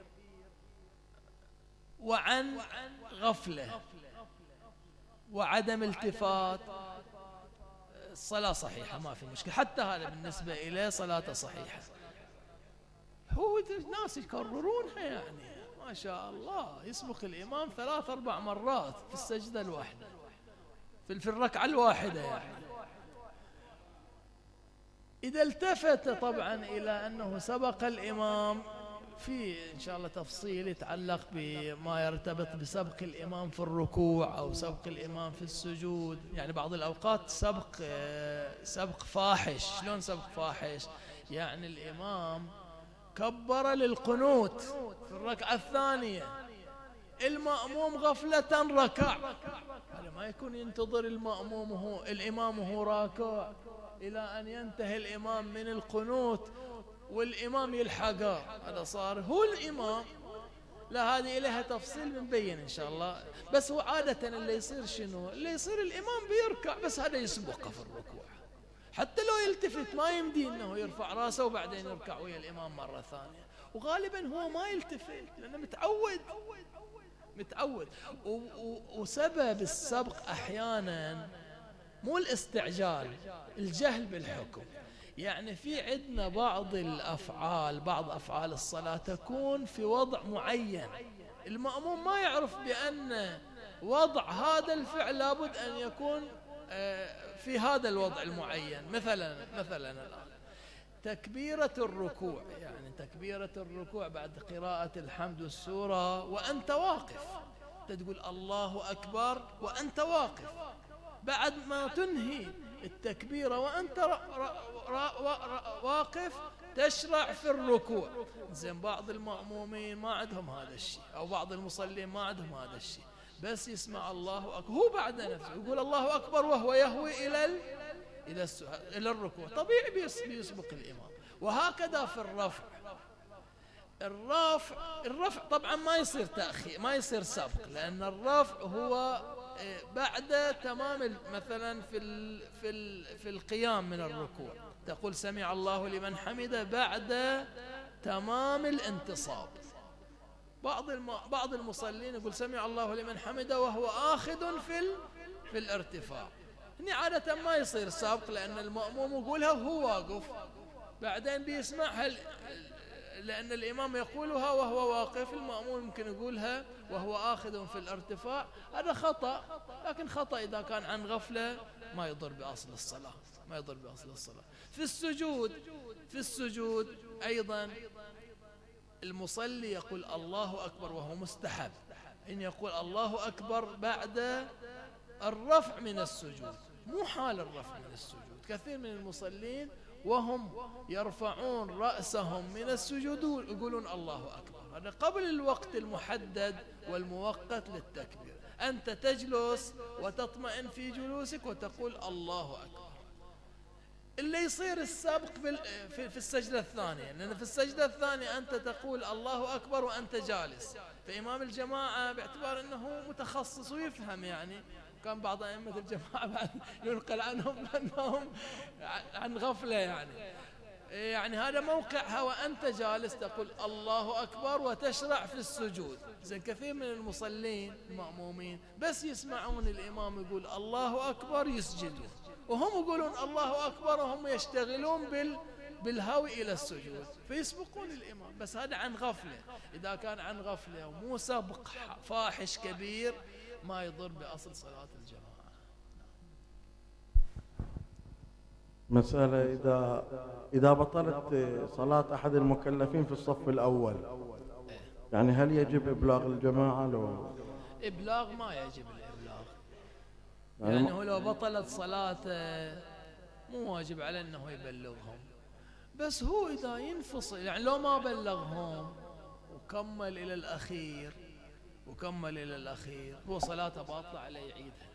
وعن غفلة وعدم التفات، الصلاة صحيحة ما في مشكلة، حتى هذا بالنسبة إليه صلاته صحيحة. هو الناس يكررونها يعني ما شاء الله، يسبق الإمام ثلاث أربع مرات في السجدة الواحدة في الركعة الواحدة يعني. إذا التفت طبعا إلى أنه سبق الإمام، في إن شاء الله تفصيل يتعلق بما يرتبط بسبق الإمام في الركوع أو سبق الإمام في السجود. يعني بعض الأوقات سبق سبق فاحش. شلون سبق فاحش؟ يعني الإمام كبر للقنوت في الركعة الثانية، المأموم غفلة ركع، هذا ما يكون ينتظر المأموم هو الإمام وهو راكع إلى أن ينتهي الإمام من القنوت والإمام يلحقه، هذا صار هو الإمام. لا هذه لها تفصيل بنبين إن شاء الله. بس هو عادة اللي يصير شنو؟ اللي يصير الإمام بيركع بس هذا يسبقه في الركوع، حتى لو يلتفت ما يمدي انه يرفع راسه وبعدين يركع ويا الامام مره ثانيه، وغالبا هو ما يلتفت لانه متعود متعود. وسبب السبق احيانا مو الاستعجال، الجهل بالحكم. يعني في عندنا بعض الافعال بعض افعال الصلاه تكون في وضع معين، المأموم ما يعرف بان وضع هذا الفعل لابد ان يكون في هذا الوضع المعين. مثلا مثلا الآن تكبيرة الركوع، يعني تكبيرة الركوع بعد قراءة الحمد والسورة وأنت واقف، تقول الله أكبر وأنت واقف، بعد ما تنهي التكبيرة وأنت را را را را واقف تشرع في الركوع. زين بعض المأمومين ما عندهم هذا الشيء، أو بعض المصلين ما عندهم هذا الشيء، بس يسمع الله أكبر هو بعد نفسه يقول الله أكبر وهو يهوي إلى ال... إلى إلى الركوع، طبيعي بيسبق الإمام. وهكذا في الرفع. الرفع الرفع طبعا ما يصير تأخير، ما يصير سبق، لأن الرفع هو بعد تمام مثلا في ال... في ال... في القيام من الركوع تقول سمع الله لمن حمده بعد تمام الانتصاب. بعض الم... بعض المصلين يقول سمع الله لمن حمده وهو آخذ في ال... في الارتفاع. هني عادة ما يصير سابق، لأن المأموم يقولها وهو واقف، بعدين بيسمعها ال... لأن الإمام يقولها وهو واقف، المأموم يمكن يقولها وهو آخذ في الارتفاع. هذا خطأ، لكن خطأ إذا كان عن غفلة ما يضر بأصل الصلاة، ما يضر بأصل الصلاة. في السجود في السجود أيضا المصلي يقول الله أكبر وهو مستحب إن يقول الله أكبر بعد الرفع من السجود، مو حال الرفع من السجود. كثير من المصلين وهم يرفعون رأسهم من السجود يقولون الله أكبر، هذا قبل الوقت المحدد والموقت للتكبير. أنت تجلس وتطمئن في جلوسك وتقول الله أكبر. اللي يصير السابق في السجدة الثانية، لأن في السجدة الثانية أنت تقول الله أكبر وأنت جالس، فإمام الجماعة باعتبار أنه متخصص ويفهم، يعني كان بعض أئمة الجماعة بعد ينقل عنهم أنهم عن غفلة، يعني يعني هذا موقعها وأنت جالس تقول الله أكبر وتشرع في السجود. زين كثير من المصلين المأمومين بس يسمعون الإمام يقول الله أكبر يسجدون، وهم يقولون الله أكبر وهم يشتغلون بال بالهوي إلى السجود فيسبقون الإمام. بس هذا عن غفلة. إذا كان عن غفلة ومو سبق فاحش كبير ما يضر بأصل صلاة الجماعة. مسألة إذا إذا بطلت صلاة أحد المكلفين في الصف الأول يعني هل يجب إبلاغ الجماعة لو؟ إبلاغ ما يجب الإبلاغ. يعني, يعني هو لو بطلت صلاته مو واجب عليه أنه يبلغهم. بس هو إذا ينفصل يعني لو ما بلغهم وكمل إلى الأخير وكمل إلى الأخير هو صلاته باطلة عليه يعيدها.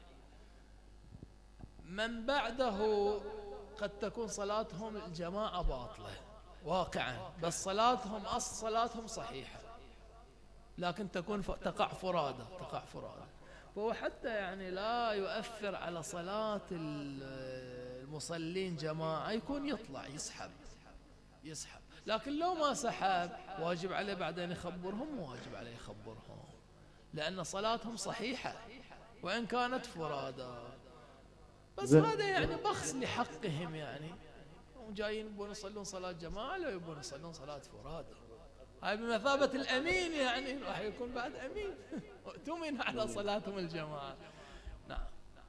من بعده قد تكون صلاتهم الجماعة باطلة واقعا بس صلاتهم أصل صلاتهم صحيحة لكن تكون تقع فرادة تقع فرادة. فهو حتى يعني لا يؤثر على صلاة المصلين جماعة يكون يطلع يسحب يسحب. لكن لو ما سحب واجب عليه بعدين يخبرهم مو واجب عليه يخبرهم لأن صلاتهم صحيحة وإن كانت فرادة. بس هذا يعني بخس لحقهم يعني هم جايين يبون يصلون صلاة جماعة لا يبون يصلون صلاة فرادة. هاي بمثابة الأمين يعني راح يكون بعد أمين اؤتمن على صلاتهم الجماعة. نعم.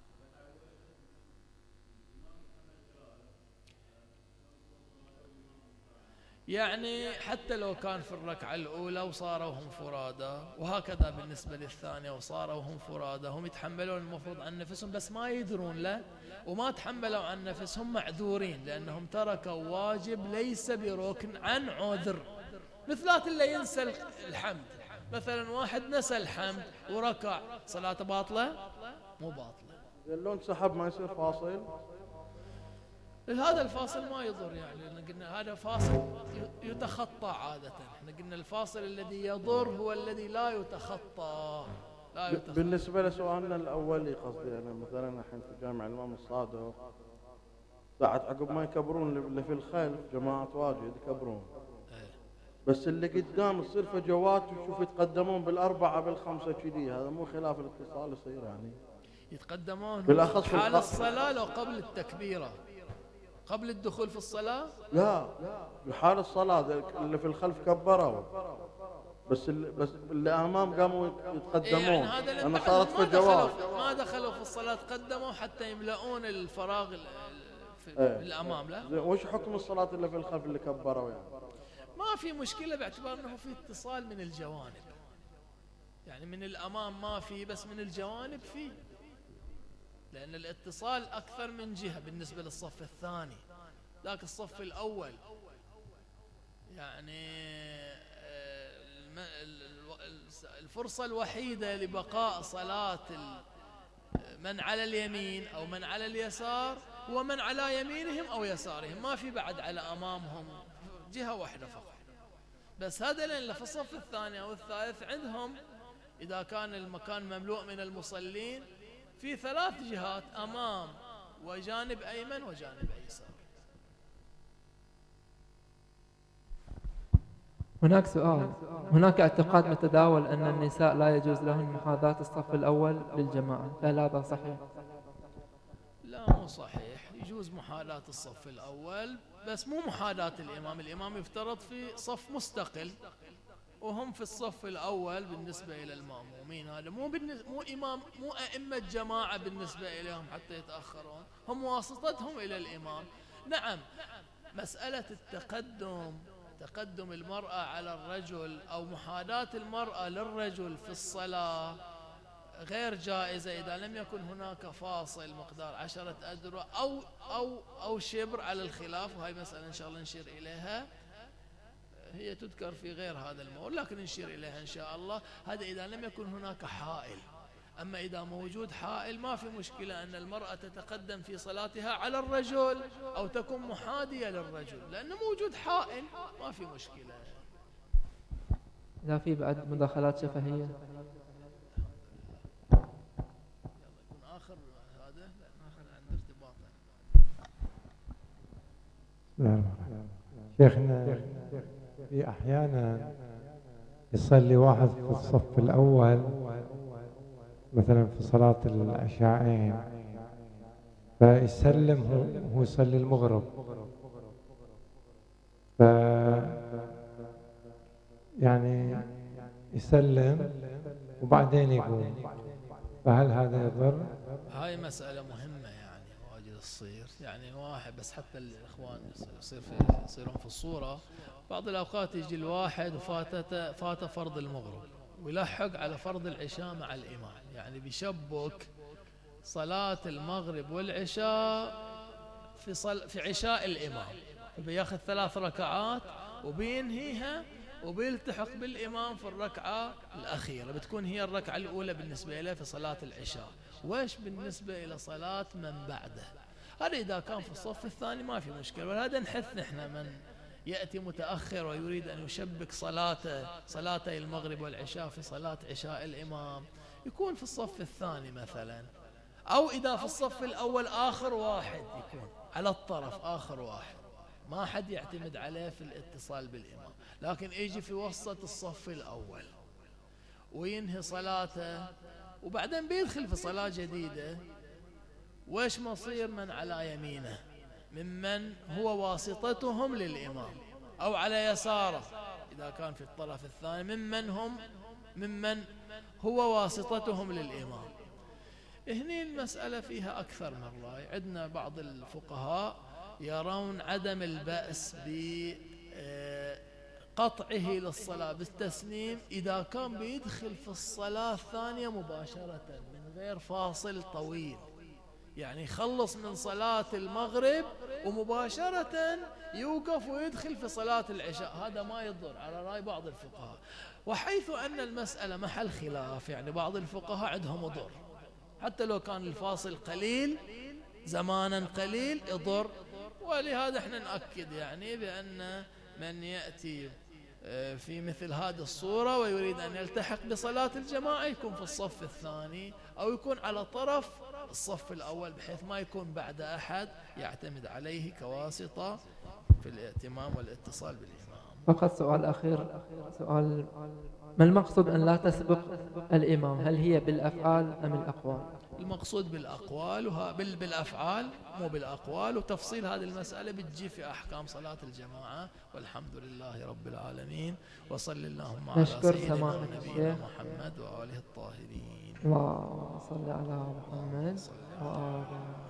يعني حتى لو كان في الركعة الأولى وصاروا هم فرادى وهكذا بالنسبة للثانية وصاروا هم فرادى هم يتحملون المفروض عن نفسهم بس ما يدرون له وما تحملوا عن نفسهم معذورين لأنهم تركوا واجب ليس بركن عن عذر. مثلات اللي ينسى الحمد مثلا واحد نسى الحمد وركع صلاته باطلة مو باطلة. لو انسحب ما يصير فاصل. هذا الفاصل ما يضر يعني لأن قلنا هذا فاصل يتخطى عادة. احنا قلنا الفاصل الذي يضر هو الذي لا يتخطى لا يتخطى. بالنسبة لسؤالنا الأولي قصدي أنا مثلا الحين في جامع الإمام الصادق ساعة عقب ما يكبرون اللي في الخلف جماعة واجد يكبرون بس اللي قدام تصير فجوات وشوف يتقدمون بالأربعة بالخمسة كذي هذا مو خلاف الاتصال يصير يعني يتقدمون بالأخص في حال الصلاة لو قبل التكبيرة قبل الدخول في الصلاة لا بحال الصلاة اللي في الخلف كبروا بس اللي بس اللي أمام قاموا يتقدمون يعني أنا صارت فجوات ما دخلوا في الصلاة تقدموا حتى يملؤون الفراغ في ايه. الأمام. لا وش حكم الصلاة اللي في الخلف اللي كبروا يعني ما في مشكلة باعتبار أنه في اتصال من الجوانب يعني من الأمام ما في بس من الجوانب في لأن الاتصال أكثر من جهة بالنسبة للصف الثاني. لكن الصف الأول يعني الفرصة الوحيدة لبقاء صلاة من على اليمين أو من على اليسار هو من على يمينهم أو يسارهم ما في بعد على أمامهم جهة واحدة فقط. بس هذا لأن في الصف الثاني أو الثالث عندهم إذا كان المكان مملوء من المصلين في ثلاث جهات أمام وجانب أيمن وجانب أيسر. هناك سؤال. هناك اعتقاد متداول أن النساء لا يجوز لهن محاذاة الصف الأول للجماعة هل هذا صحيح؟ لا مو صحيح. يجوز محاذاة الصف الأول بس مو محاذاة الإمام. الإمام يفترض في صف مستقل وهم في الصف الأول بالنسبة إلى المأمومين. هذا مو بالنسبة مو إمام مو أئمة جماعة بالنسبة إليهم حتى يتأخرون هم واسطتهم إلى الإمام. نعم مسألة التقدم تقدم المرأة على الرجل أو محاذاة المرأة للرجل في الصلاة غير جائزة إذا لم يكن هناك فاصل مقدار عشرة أذرع أو أو أو شبر على الخلاف وهي مسألة إن شاء الله نشير إليها هي تذكر في غير هذا الموضوع لكن نشير إليها إن شاء الله. هذا إذا لم يكن هناك حائل. أما إذا موجود حائل ما في مشكلة أن المرأة تتقدم في صلاتها على الرجل أو تكون محاذية للرجل لأنه موجود حائل ما في مشكلة. لا في بعد مداخلات شفهية. يكون آخر هذا آخر عند ارتباطه. شيخنا في أحيانا يصلي واحد في الصف الأول مثلا في صلاة العشاءين فيسلم هو هو يصلي المغرب، ف يعني يسلم وبعدين يقوم، فهل هذا يضر؟ هاي مسألة مهمة يعني واجد تصير، يعني واحد بس حتى الإخوان يصير في يصيرون في الصورة، بعض الأوقات يجي الواحد وفاتته فات فرض المغرب ويلحق على فرض العشاء مع الإمام، يعني بيشبك صلاة المغرب والعشاء في صل... في عشاء الإمام، بياخذ ثلاث ركعات وبينهيها وبيلتحق بالإمام في الركعة الأخيرة، بتكون هي الركعة الأولى بالنسبة له في صلاة العشاء. وإيش بالنسبة إلى صلاة من بعده؟ هذا إذا كان في الصف الثاني ما في مشكلة، ولهذا نحث نحن من يأتي متأخر ويريد أن يشبك صلاته صلاتي المغرب والعشاء في صلاة عشاء الإمام يكون في الصف الثاني مثلا، أو إذا في الصف الأول آخر واحد يكون على الطرف آخر واحد، ما حد يعتمد عليه في الاتصال بالإمام، لكن يجي في وسط الصف الأول وينهي صلاته وبعدين بيدخل في صلاة جديدة. وإيش مصير من على يمينه ممن هو واسطتهم للإمام، أو على يساره إذا كان في الطرف الثاني ممن هم ممن هو واسطتهم للإمام؟ هني المسألة فيها أكثر من رأي. عندنا بعض الفقهاء يرون عدم البأس بقطعه للصلاة بالتسليم إذا كان بيدخل في الصلاة الثانية مباشرة من غير فاصل طويل، يعني يخلص من صلاة المغرب ومباشرة يوقف ويدخل في صلاة العشاء، هذا ما يضر على رأي بعض الفقهاء. وحيث أن المسألة محل خلاف، يعني بعض الفقهاء عندهم يضر حتى لو كان الفاصل قليل زمانا قليل يضر، ولهذا احنا نأكد يعني بأن من يأتي في مثل هذه الصورة ويريد أن يلتحق بصلاة الجماعة يكون في الصف الثاني أو يكون على طرف الصف الأول، بحيث ما يكون بعد أحد يعتمد عليه كواسطة في الائتمام والاتصال بالإمام. فقط سؤال أخير، سؤال: ما المقصود أن لا تسبق الإمام؟ هل هي بالأفعال أم الأقوال؟ المقصود بالأقوال وها بال بالأفعال مو بالأقوال، وتفصيل هذه المسألة بتجي في أحكام صلاة الجماعة. والحمد لله رب العالمين، وصل اللهم على سيدنا ونبينا محمد وآله الطاهرين. اللهم صل على محمد وآله